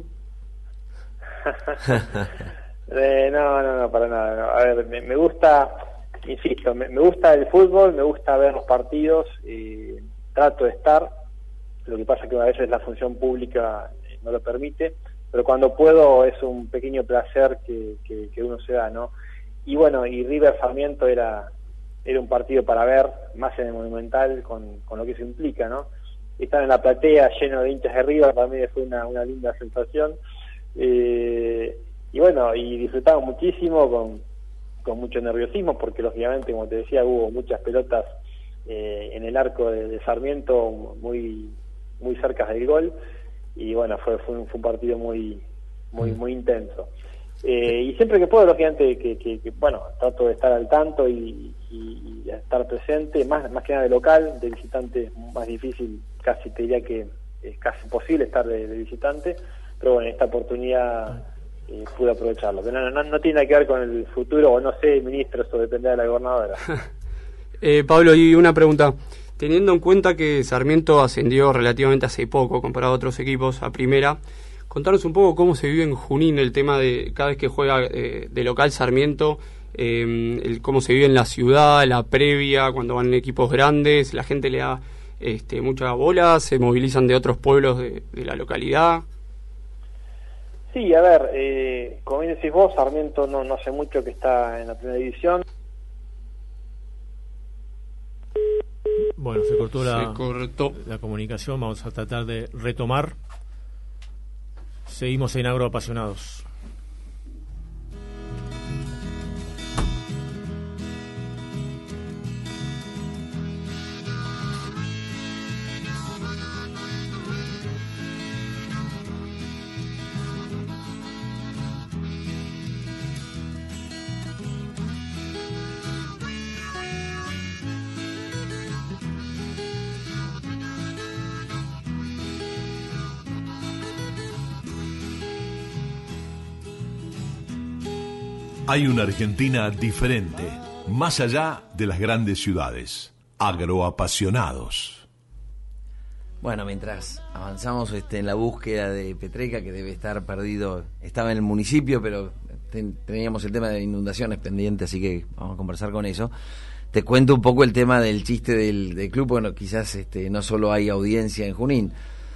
eh, no, no, no, para nada. No. A ver, me, me gusta, insisto, me, me gusta el fútbol, me gusta ver los partidos, eh, trato de estar. Lo que pasa es que a veces la función pública eh, no lo permite, pero cuando puedo es un pequeño placer que, que, que uno se da, ¿no? Y bueno, y River Sarmiento era era un partido para ver, más en el Monumental, con, con lo que eso implica, ¿no? Estar en la platea lleno de hinchas de River, para mí fue una, una linda sensación. Eh, y bueno, y disfrutamos muchísimo, con, con mucho nerviosismo, porque lógicamente, como te decía, hubo muchas pelotas eh, en el arco de, de Sarmiento, muy muy cerca del gol, y bueno, fue fue un, fue un partido muy muy muy intenso. Eh, y siempre que puedo, lógicamente, que, que, que bueno, trato de estar al tanto y, y, y estar presente, más más que nada de local, de visitante es más difícil, casi te diría que es casi imposible estar de, de visitante, pero bueno, esta oportunidad eh, pude aprovecharlo. Pero no, no, no tiene nada que ver con el futuro, o no sé, ministro, eso depende de la gobernadora. eh, Pablo, y una pregunta. Teniendo en cuenta que Sarmiento ascendió relativamente hace poco, comparado a otros equipos, a primera, contanos un poco cómo se vive en Junín el tema de cada vez que juega eh, de local Sarmiento, eh, el, cómo se vive en la ciudad, la previa, cuando van equipos grandes, la gente le da este, mucha bola, se movilizan de otros pueblos de, de la localidad. Sí, a ver, eh, como bien decís vos, Sarmiento no, no hace mucho que está en la primera división. Bueno, se cortó, la, se cortó la comunicación, vamos a tratar de retomar. Seguimos en Agroapasionados. Hay una Argentina diferente, más allá de las grandes ciudades. Agroapasionados. Bueno, mientras avanzamos este, en la búsqueda de Petreca, que debe estar perdido, estaba en el municipio, pero ten, teníamos el tema de inundaciones pendiente, así que vamos a conversar con eso. Te cuento un poco el tema del chiste del, del club. Bueno, quizás este, no solo hay audiencia en Junín.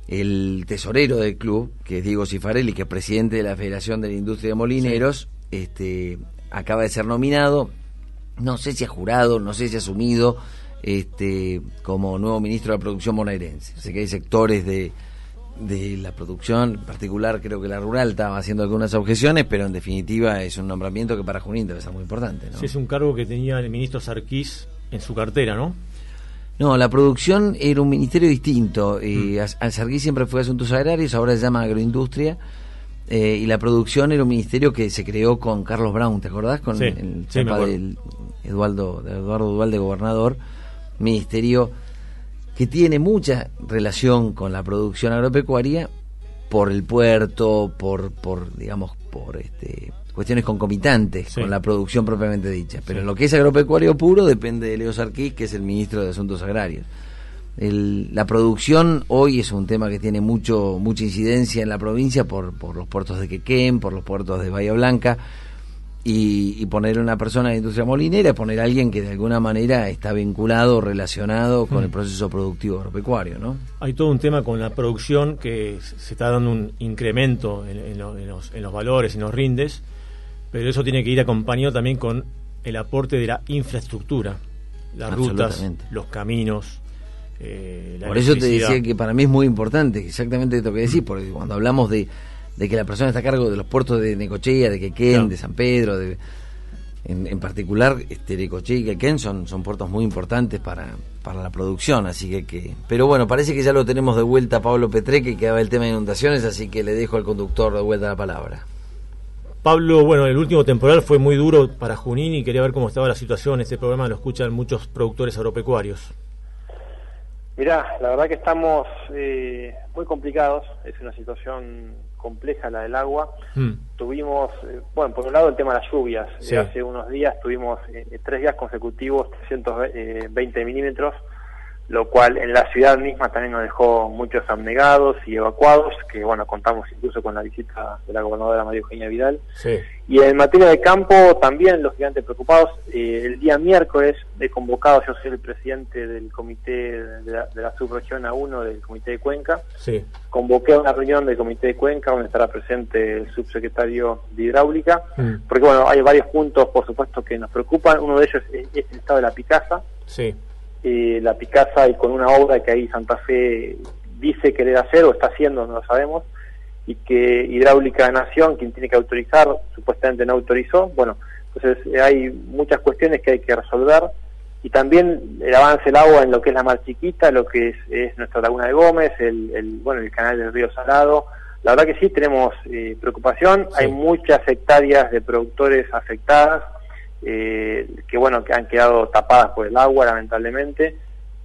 el tesorero del club, que es Diego Cifarelli, que es presidente de la Federación de la Industria de Molineros, sí. este, acaba de ser nominado, no sé si ha jurado, no sé si ha asumido, este, como nuevo ministro de la producción bonaerense. Sé que hay sectores de, de la producción, en particular creo que la rural estaba haciendo algunas objeciones, pero en definitiva es un nombramiento que para Junín debe ser muy importante, ¿no? Sí, es un cargo que tenía el ministro Sarkis en su cartera, ¿no? No, la producción era un ministerio distinto. Eh, mm. Al Sarkis siempre fue Asuntos Agrarios, ahora se llama Agroindustria. Eh, y la producción era un ministerio que se creó con Carlos Brown, ¿te acordás? Con sí, el sí, chapa del Eduardo, de Eduardo Duvalde, gobernador. Ministerio que tiene mucha relación con la producción agropecuaria por el puerto, por, por digamos, por este cuestiones concomitantes sí. con la producción propiamente dicha. Pero sí. lo que es agropecuario puro depende de Leo Sarkis, que es el ministro de Asuntos Agrarios. El, la producción hoy es un tema que tiene mucho mucha incidencia en la provincia por, por los puertos de Quequén, por los puertos de Bahía Blanca, y, y poner una persona de industria molinera, poner a alguien que de alguna manera está vinculado, relacionado con mm. el proceso productivo agropecuario, ¿no? Hay todo un tema con la producción que se está dando un incremento en, en, lo, en, los, en los valores, en los rindes, pero eso tiene que ir acompañado también con el aporte de la infraestructura, las rutas, los caminos. Eh, Por eso te decía que para mí es muy importante exactamente esto que decís, porque cuando hablamos de, de que la persona está a cargo de los puertos de Necochea, de Quequén, claro. de San Pedro, de, en, en particular este, Necochea y Quequén son, son puertos muy importantes para, para la producción, así que, que pero bueno, parece que ya lo tenemos de vuelta a Pablo Petreque, que quedaba el tema de inundaciones, así que le dejo al conductor de vuelta la palabra. Pablo, bueno, el último temporal fue muy duro para Junín y quería ver cómo estaba la situación. Este programa lo escuchan muchos productores agropecuarios. Mirá, la verdad que estamos eh, muy complicados, es una situación compleja la del agua. Mm. Tuvimos, eh, bueno, por un lado el tema de las lluvias. Sí. Hace unos días tuvimos eh, tres días consecutivos trescientos veinte milímetros, lo cual en la ciudad misma también nos dejó muchos abnegados y evacuados, que bueno, contamos incluso con la visita de la gobernadora María Eugenia Vidal. Sí. Y en materia de campo también, lógicamente preocupados. Eh, el día miércoles he convocado, yo soy el presidente del comité de la, de la subregión A uno del comité de Cuenca. Sí. Convoqué una reunión del comité de Cuenca donde estará presente el subsecretario de Hidráulica, mm. porque bueno, hay varios puntos por supuesto que nos preocupan. Uno de ellos es, es el estado de la Picasa. Sí. Eh, la Picasa, y con una obra que ahí Santa Fe dice querer hacer o está haciendo, no lo sabemos, y que Hidráulica de Nación, quien tiene que autorizar, supuestamente no autorizó. Bueno, entonces eh, hay muchas cuestiones que hay que resolver, y también el avance del agua en lo que es la Mar Chiquita, lo que es, es nuestra Laguna de Gómez, el, el bueno el canal del Río Salado. La verdad que sí tenemos eh, preocupación, sí. Hay muchas hectáreas de productores afectadas, Eh, que bueno, que han quedado tapadas por el agua, lamentablemente.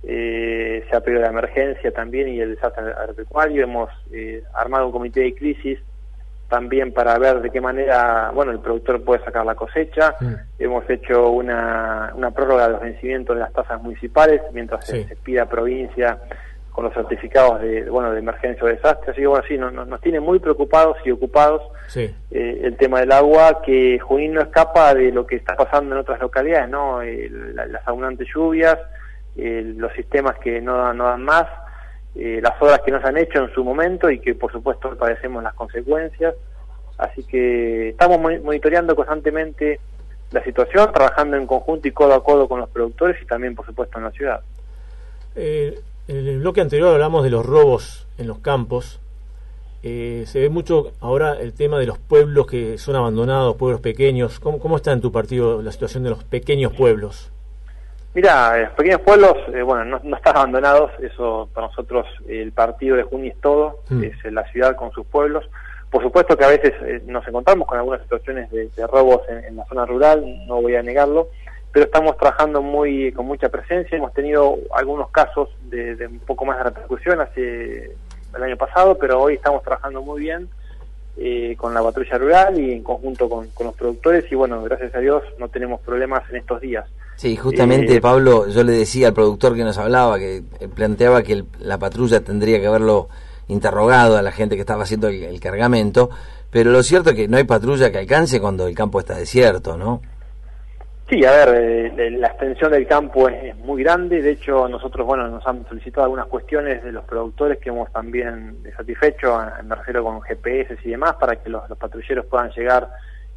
Eh, se ha pedido la emergencia también y el desastre agropecuario. Hemos eh, armado un comité de crisis también para ver de qué manera, bueno, el productor puede sacar la cosecha. Mm. Hemos hecho una, una prórroga de los vencimientos de las tasas municipales mientras sí. se, se pide a provincia con los certificados de, bueno, de emergencia o desastre. Así que bueno, sí, nos, nos tiene muy preocupados y ocupados sí. eh, el tema del agua, que Junín no escapa de lo que está pasando en otras localidades, ¿no? Eh, la, las abundantes lluvias, eh, los sistemas que no dan, no dan más, eh, las obras que no se han hecho en su momento y que por supuesto padecemos las consecuencias. Así que estamos monitoreando constantemente la situación, trabajando en conjunto y codo a codo con los productores y también por supuesto en la ciudad. Eh... En el bloque anterior hablamos de los robos en los campos. Eh, se ve mucho ahora el tema de los pueblos que son abandonados, pueblos pequeños. ¿Cómo, cómo está en tu partido la situación de los pequeños pueblos? Mira, los pequeños pueblos, eh, bueno, no, no están abandonados. Eso para nosotros, el partido de Junín es todo, mm. es la ciudad con sus pueblos. Por supuesto que a veces eh, nos encontramos con algunas situaciones de, de robos en, en la zona rural, no voy a negarlo, pero estamos trabajando muy con mucha presencia. Hemos tenido algunos casos de, de un poco más de repercusión hace el año pasado, pero hoy estamos trabajando muy bien eh, con la patrulla rural y en conjunto con, con los productores, y bueno, gracias a Dios no tenemos problemas en estos días. Sí, justamente eh, Pablo, yo le decía al productor que nos hablaba, que planteaba que el, la patrulla tendría que haberlo interrogado a la gente que estaba haciendo el, el cargamento, pero lo cierto es que no hay patrulla que alcance cuando el campo está desierto, ¿no? Sí, a ver, eh, la extensión del campo es, es muy grande. De hecho, nosotros, bueno, nos han solicitado algunas cuestiones de los productores que hemos también satisfecho, me refiero con G P S y demás, para que los, los patrulleros puedan llegar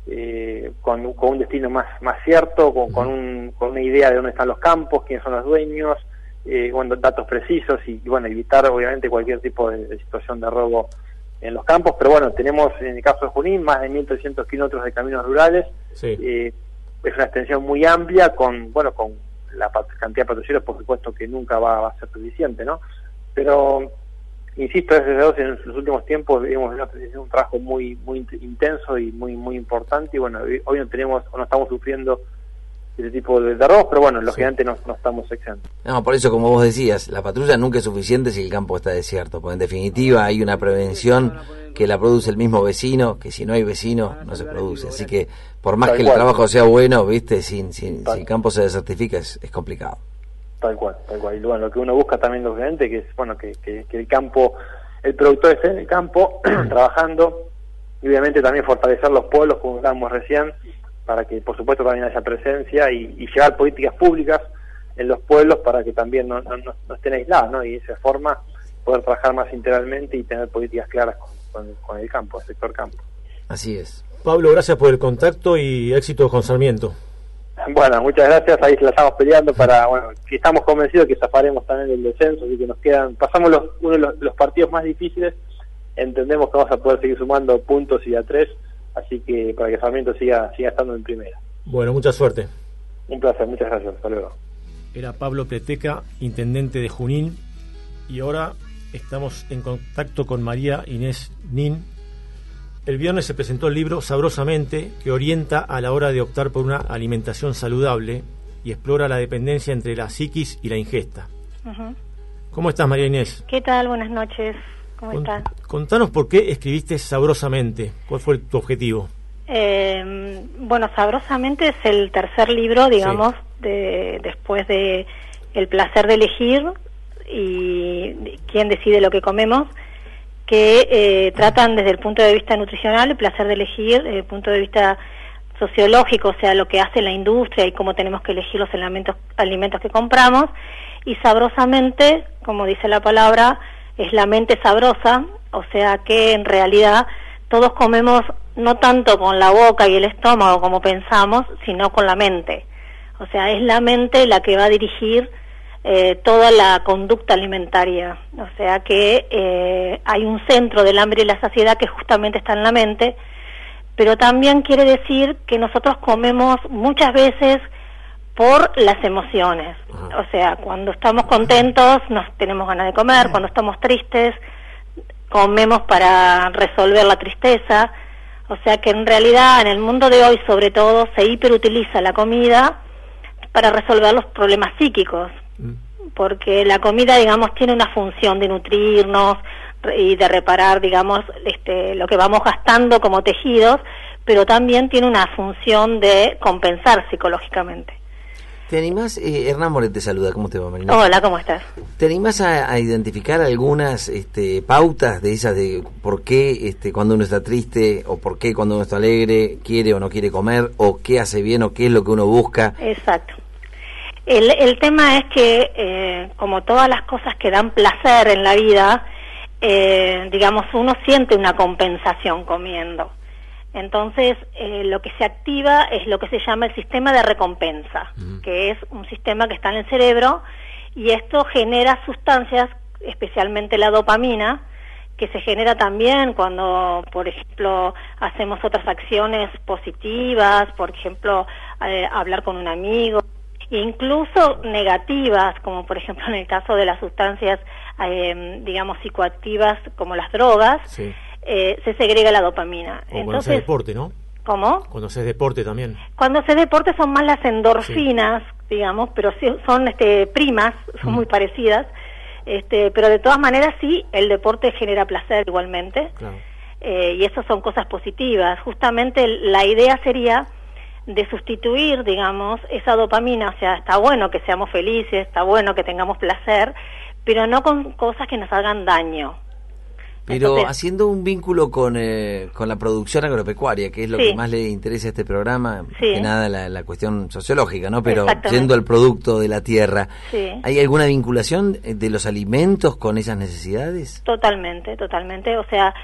eh, con, con un destino más, más cierto, con, con, un, con una idea de dónde están los campos, quiénes son los dueños, eh, bueno, datos precisos y, y, bueno, evitar obviamente cualquier tipo de, de situación de robo en los campos. Pero bueno, tenemos en el caso de Junín más de mil trescientos kilómetros de caminos rurales. Sí. Eh, es una extensión muy amplia con, bueno, con la cantidad de patrulleros, por supuesto que nunca va, va a ser suficiente, ¿no? Pero, insisto, desde dos en los últimos tiempos hemos hecho un trabajo muy muy intenso y muy muy importante, y bueno, hoy no tenemos, o no estamos sufriendo ese tipo de, de robos, pero bueno, lógicamente sí. no, no estamos exentos. No, por eso, como vos decías, la patrulla nunca es suficiente si el campo está desierto, porque en definitiva hay una prevención que la produce el mismo vecino, que si no hay vecino no se produce, así que por más Tal que cual. el trabajo sea bueno, viste, sin, sin, si el campo se desertifica es, es complicado. Tal cual, tal cual. Y bueno, lo que uno busca también, lógicamente, que es, bueno, que, que, que el campo, el productor esté en el campo trabajando, y obviamente también fortalecer los pueblos, como hablábamos recién, para que por supuesto también haya presencia y, y llevar políticas públicas en los pueblos para que también no, no, no estén aislados, ¿no? Y de esa forma poder trabajar más integralmente y tener políticas claras con, con, con el campo, el sector campo. Así es. Pablo, gracias por el contacto y éxito con Sarmiento. Bueno, muchas gracias, ahí la estamos peleando para, bueno, que estamos convencidos que zafaremos también del descenso, así que nos quedan, pasamos los, uno de los, los partidos más difíciles, entendemos que vamos a poder seguir sumando puntos y a tres, así que para que Sarmiento siga, siga estando en primera. Bueno, mucha suerte. Un placer, muchas gracias, hasta luego. Era Pablo Pleteca, intendente de Junín, y ahora estamos en contacto con María Inés Nin. El viernes se presentó el libro Sabrosamente, que orienta a la hora de optar por una alimentación saludable y explora la dependencia entre la psiquis y la ingesta. Uh-huh. ¿Cómo estás, María Inés? ¿Qué tal? Buenas noches. ¿Cómo Con, estás? Contanos por qué escribiste Sabrosamente. ¿Cuál fue tu objetivo? Eh, bueno, Sabrosamente es el tercer libro, digamos, sí. de, después de El placer de elegir y Quién decide lo que comemos, que eh, tratan desde el punto de vista nutricional el placer de elegir, desde el punto de vista sociológico, o sea, lo que hace la industria y cómo tenemos que elegir los alimentos, alimentos que compramos, y sabrosamente, como dice la palabra, es la mente sabrosa, o sea que en realidad todos comemos no tanto con la boca y el estómago como pensamos, sino con la mente. O sea, es la mente la que va a dirigir eh, toda la conducta alimentaria. O sea que eh, hay un centro del hambre y la saciedad que justamente está en la mente, pero también quiere decir que nosotros comemos muchas veces por las emociones. O sea, cuando estamos contentos nos tenemos ganas de comer, cuando estamos tristes comemos para resolver la tristeza. O sea que en realidad en el mundo de hoy sobre todo se hiperutiliza la comida para resolver los problemas psíquicos, porque la comida, digamos, tiene una función de nutrirnos y de reparar, digamos, este, lo que vamos gastando como tejidos, pero también tiene una función de compensar psicológicamente. ¿Te animás? Eh, Hernán Moret te saluda, ¿cómo te va, Marina? Hola, ¿cómo estás? ¿Te animás a, a identificar algunas este, pautas de esas de por qué este, cuando uno está triste, o por qué cuando uno está alegre quiere o no quiere comer, o qué hace bien o qué es lo que uno busca? Exacto. El, el tema es que, eh, como todas las cosas que dan placer en la vida, eh, digamos, uno siente una compensación comiendo. Entonces, eh, lo que se activa es lo que se llama el sistema de recompensa, uh-huh. que es un sistema que está en el cerebro, y esto genera sustancias, especialmente la dopamina, que se genera también cuando, por ejemplo, hacemos otras acciones positivas, por ejemplo, eh, hablar con un amigo, incluso negativas, como por ejemplo en el caso de las sustancias, eh, digamos, psicoactivas, como las drogas. Sí. Eh, se segrega la dopamina. O Entonces, cuando haces deporte, ¿no? ¿Cómo? Cuando haces deporte también. Cuando haces deporte son más las endorfinas, sí. digamos, pero sí, son este, primas, son mm. muy parecidas, este, pero de todas maneras sí, el deporte genera placer igualmente, claro. eh, y eso son cosas positivas. Justamente la idea sería de sustituir, digamos, esa dopamina. O sea, está bueno que seamos felices, está bueno que tengamos placer, pero no con cosas que nos hagan daño. Pero Entonces, haciendo un vínculo con, eh, con la producción agropecuaria, que es lo sí. que más le interesa a este programa, Sí. que nada la, la cuestión sociológica, ¿no? Pero yendo al producto de la tierra, sí. ¿hay alguna vinculación de los alimentos con esas necesidades? Totalmente, totalmente. O sea,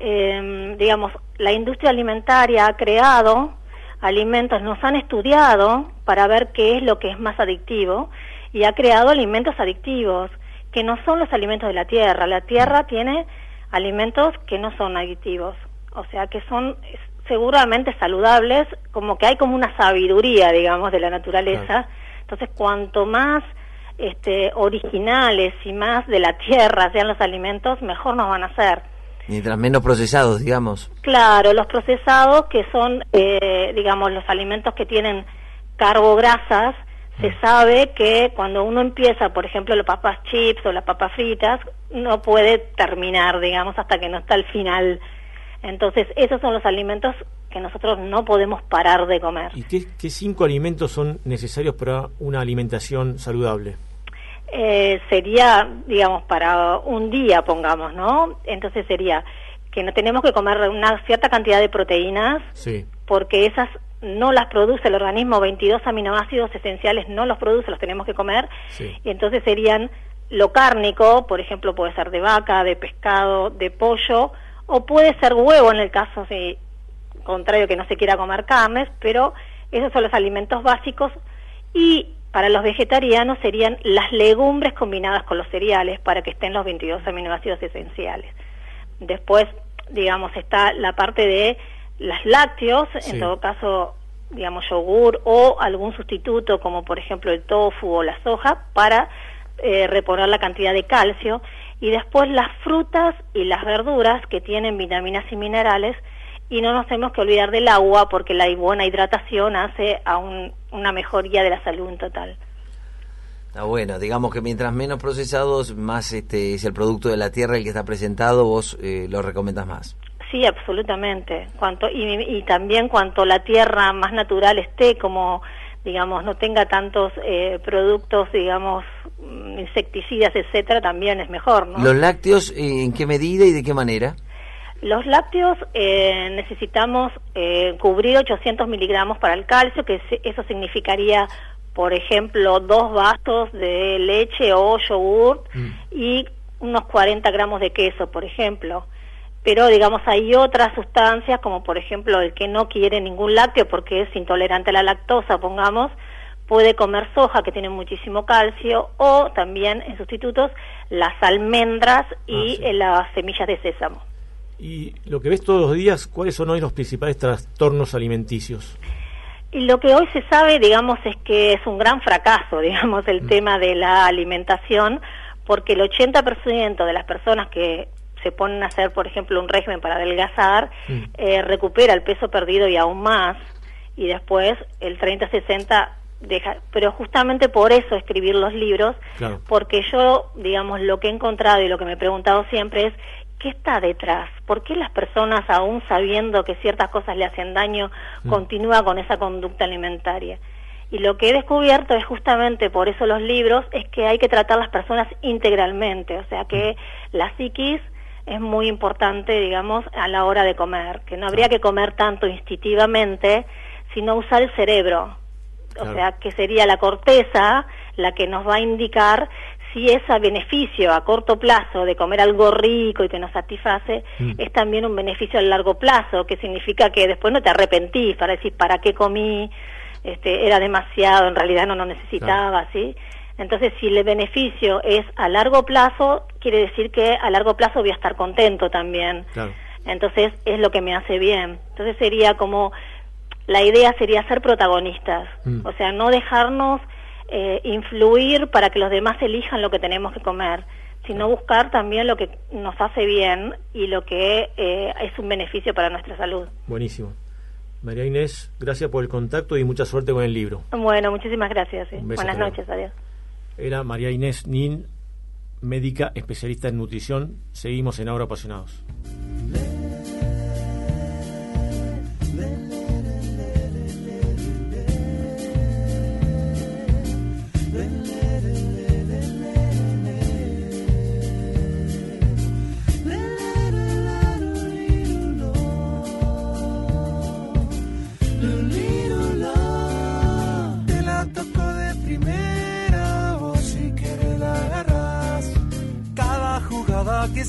eh, digamos, la industria alimentaria ha creado alimentos, nos han estudiado para ver qué es lo que es más adictivo y ha creado alimentos adictivos, que no son los alimentos de la tierra. La tierra tiene alimentos que no son adictivos, o sea, que son seguramente saludables, como que hay como una sabiduría, digamos, de la naturaleza. Claro. Entonces, cuanto más este, originales y más de la tierra sean los alimentos, mejor nos van a hacer. Mientras menos procesados, digamos. Claro, los procesados, que son, eh, digamos, los alimentos que tienen carbograsas, se sabe que cuando uno empieza, por ejemplo, las papas chips o las papas fritas, no puede terminar, digamos, hasta que no está al final. Entonces, esos son los alimentos que nosotros no podemos parar de comer. ¿Y qué, qué cinco alimentos son necesarios para una alimentación saludable? Eh, sería, digamos, para un día, pongamos, ¿no? Entonces sería que no tenemos que comer una cierta cantidad de proteínas, sí. porque esas no las produce el organismo, veintidós aminoácidos esenciales no los produce, los tenemos que comer, sí. Y entonces serían lo cárnico, por ejemplo, puede ser de vaca, de pescado, de pollo, o puede ser huevo en el caso si, contrario, que no se quiera comer carnes, pero esos son los alimentos básicos. Y para los vegetarianos serían las legumbres combinadas con los cereales para que estén los veintidós aminoácidos esenciales. Después, digamos, está la parte de los lácteos, sí. En todo caso, digamos, yogur o algún sustituto como por ejemplo el tofu o la soja para eh, reponer la cantidad de calcio. Y después las frutas y las verduras que tienen vitaminas y minerales. Y no nos tenemos que olvidar del agua, porque la buena hidratación hace a un, una mejoría de la salud en total. Ah, bueno, digamos que mientras menos procesados, más este es el producto de la tierra el que está presentado, vos eh, lo recomendás más. Sí, absolutamente. Cuanto y, y también cuanto la tierra más natural esté, como digamos no tenga tantos eh, productos, digamos insecticidas, etcétera, también es mejor, ¿no? ¿Los lácteos eh, en qué medida y de qué manera? Los lácteos eh, necesitamos eh, cubrir ochocientos miligramos para el calcio, que eso significaría, por ejemplo, dos vasos de leche o yogur mm. y unos cuarenta gramos de queso, por ejemplo. Pero, digamos, hay otras sustancias, como por ejemplo el que no quiere ningún lácteo porque es intolerante a la lactosa, pongamos, puede comer soja, que tiene muchísimo calcio, o también, en sustitutos, las almendras y ah, sí. las semillas de sésamo. Y lo que ves todos los días, ¿cuáles son hoy los principales trastornos alimenticios? Y lo que hoy se sabe, digamos, es que es un gran fracaso, digamos, el mm. tema de la alimentación, porque el ochenta por ciento de las personas que se ponen a hacer, por ejemplo, un régimen para adelgazar, mm. eh, recupera el peso perdido y aún más, y después el treinta a sesenta deja. Pero justamente por eso escribir los libros, claro. Porque yo, digamos, lo que he encontrado y lo que me he preguntado siempre es, ¿qué está detrás? ¿Por qué las personas, aún sabiendo que ciertas cosas le hacen daño, mm. continúan con esa conducta alimentaria? Y lo que he descubierto es justamente por eso los libros, es que hay que tratar a las personas integralmente, o sea que mm. la psiquis es muy importante, digamos, a la hora de comer, que no habría que comer tanto instintivamente, sino usar el cerebro, claro. O sea que sería la corteza la que nos va a indicar si ese beneficio a corto plazo de comer algo rico y que nos satisface mm. es también un beneficio a largo plazo, que significa que después no te arrepentís para decir, ¿para qué comí? Este, era demasiado, en realidad no lo necesitaba, claro. ¿Sí? Entonces, si el beneficio es a largo plazo, quiere decir que a largo plazo voy a estar contento también. Claro. Entonces, es lo que me hace bien. Entonces, sería como, la idea sería ser protagonistas, mm. o sea, no dejarnos Eh, influir para que los demás elijan lo que tenemos que comer, sino buscar también lo que nos hace bien y lo que eh, es un beneficio para nuestra salud. Buenísimo. María Inés, gracias por el contacto y mucha suerte con el libro. Bueno, muchísimas gracias. ¿Sí? Buenas noches, adiós. Era María Inés Nin, médica especialista en nutrición. Seguimos en Ahora Apasionados.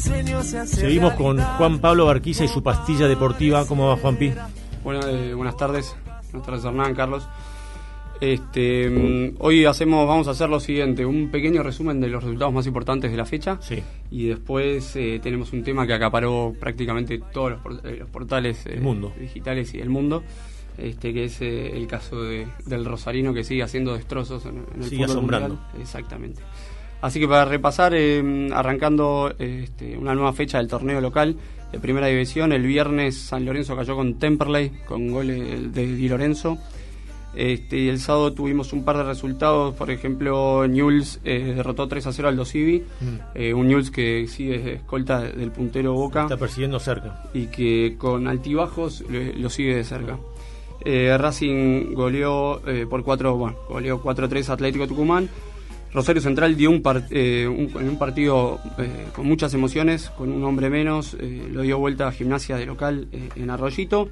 Seguimos con Juan Pablo Barquiza y su pastilla deportiva. ¿Cómo va, Juanpi? Bueno, eh, buenas tardes. Buenas tardes, Hernán, Carlos. Este, um, hoy hacemos, vamos a hacer lo siguiente, un pequeño resumen de los resultados más importantes de la fecha. Sí. Y después eh, tenemos un tema que acaparó prácticamente todos los, por, eh, los portales eh, mundo. digitales y el mundo. Este, que es eh, el caso de, del rosarino, que sigue haciendo destrozos en, en el sigue fútbol asombrando. mundial. Exactamente. Así que para repasar, eh, arrancando eh, este, una nueva fecha del torneo local de Primera División, el viernes San Lorenzo cayó con Temperley, con goles de Di Lorenzo. Este, y el sábado tuvimos un par de resultados, por ejemplo, Newell's eh, derrotó tres a cero al Dosivi, mm. eh, un Newell's que sigue escolta del puntero Boca. Está persiguiendo cerca. Y que con altibajos lo, lo sigue de cerca. Eh, Racing goleó eh, por cuatro, bueno, goleó cuatro a tres a Atlético Tucumán. Rosario Central dio un, part, eh, un, en un partido eh, con muchas emociones, con un hombre menos, eh, lo dio vuelta a Gimnasia de local eh, en Arroyito.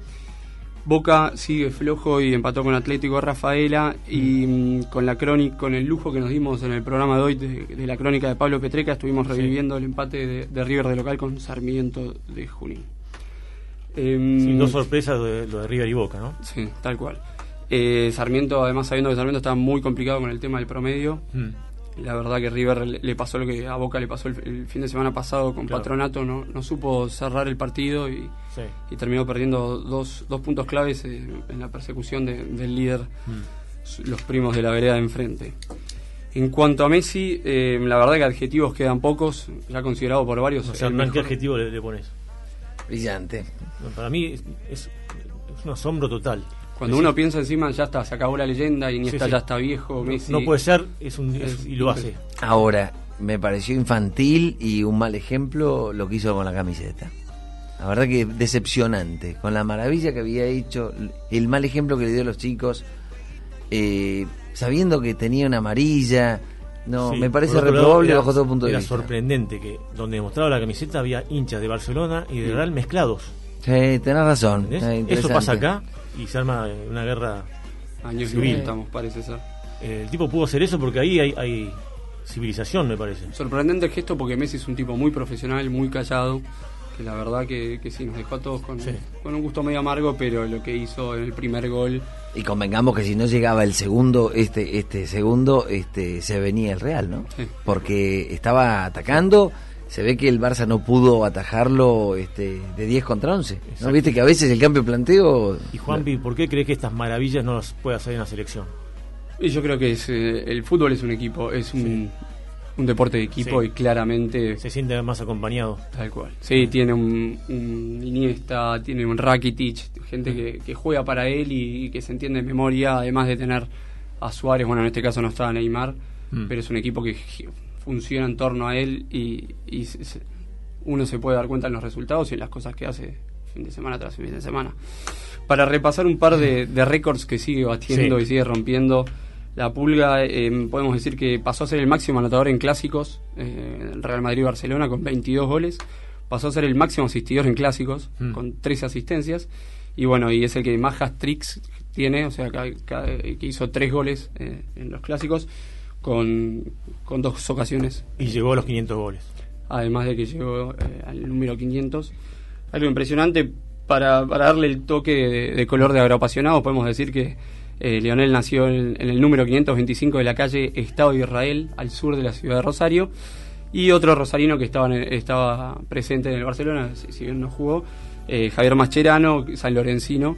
Boca sigue flojo y empató con Atlético Rafaela, y mm, con la crónica, con el lujo que nos dimos en el programa de hoy de, de la crónica de Pablo Petreca, estuvimos reviviendo sí. el empate de, de River de local con Sarmiento de Junín. Eh, Sin dos sorpresas lo de, lo de River y Boca, ¿no? Sí, tal cual. Eh, Sarmiento, además sabiendo que Sarmiento estaba muy complicado con el tema del promedio, mm. la verdad que River le, le pasó lo que a Boca le pasó el, el fin de semana pasado con claro. Patronato, no, no supo cerrar el partido y, sí. y terminó perdiendo dos, dos puntos claves eh, en la persecución de, del líder, mm. los primos de la vereda de enfrente. En cuanto a Messi, eh, la verdad que adjetivos quedan pocos, ya considerado por varios. O sea, ¿qué adjetivo le, le pones? Brillante. Para mí es, es, es un asombro total. Cuando uno piensa encima, ya está, se acabó la leyenda, y Iniesta sí, sí. ya está viejo, Messi... No puede ser, es un, es, y lo hace. Ahora, me pareció infantil y un mal ejemplo lo que hizo con la camiseta. La verdad que decepcionante, con la maravilla que había hecho, el mal ejemplo que le dio a los chicos, eh, sabiendo que tenía una amarilla... No, sí, me parece reprobable era, bajo todo punto de era vista. Era sorprendente que donde mostraba la camiseta había hinchas de Barcelona y de Real sí. mezclados. Sí, tenés razón. Eso pasa acá y se arma una guerra Años civil. Estamos, parece ser. El tipo pudo hacer eso porque ahí hay, hay civilización, me parece. Sorprendente el gesto porque Messi es un tipo muy profesional, muy callado, que la verdad que, que sí, nos dejó a todos con, sí. con un gusto medio amargo, pero lo que hizo en el primer gol... Y convengamos que si no llegaba el segundo, este este segundo, este se venía el Real, ¿no? Sí. Porque estaba atacando, se ve que el Barça no pudo atajarlo este de diez contra once. Exacto. ¿No viste que a veces el cambio de planteo... Y Juanpi, ¿por qué crees que estas maravillas no las puede hacer en la selección? Y yo creo que es eh, el fútbol es un equipo, es un... Sí. un deporte de equipo sí. y claramente... Se siente más acompañado. Tal cual. Sí, tiene un, un Iniesta, tiene un Rakitic, gente que, que juega para él y, y que se entiende de memoria, además de tener a Suárez, bueno, en este caso no estaba Neymar, mm. pero es un equipo que funciona en torno a él y, y se, uno se puede dar cuenta en los resultados y en las cosas que hace fin de semana tras fin de semana. Para repasar un par de, de récords que sigue batiendo sí. y sigue rompiendo... La Pulga, eh, podemos decir que pasó a ser el máximo anotador en clásicos, eh, el Real Madrid-Barcelona con veintidós goles, pasó a ser el máximo asistidor en clásicos mm. con trece asistencias, y bueno, y es el que más hat-tricks tiene, o sea, que, que hizo tres goles eh, en los clásicos con, con dos ocasiones. Y llegó a los quinientos goles. Además de que llegó eh, al número quinientos. Algo impresionante, para, para darle el toque de, de color de agroapasionado, podemos decir que Eh, Lionel nació en, en el número quinientos veinticinco de la calle Estado de Israel, al sur de la ciudad de Rosario, y otro rosarino que estaba, en, estaba presente en el Barcelona, si, si bien no jugó, eh, Javier Mascherano, sanlorencino,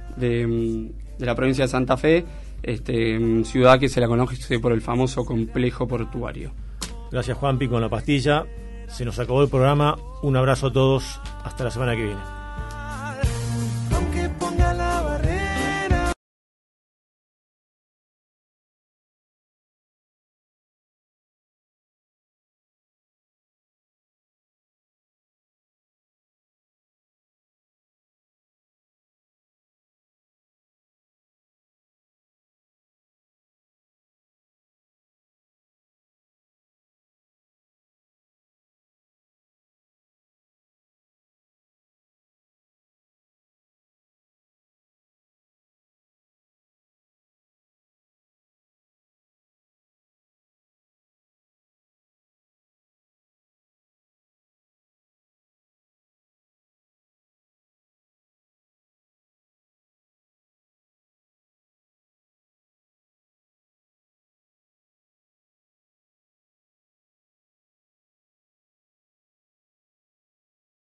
de, de la provincia de Santa Fe, este, ciudad que se la conoce por el famoso complejo portuario. Gracias, Juanpi, con la pastilla. Se nos acabó el programa. Un abrazo a todos. Hasta la semana que viene.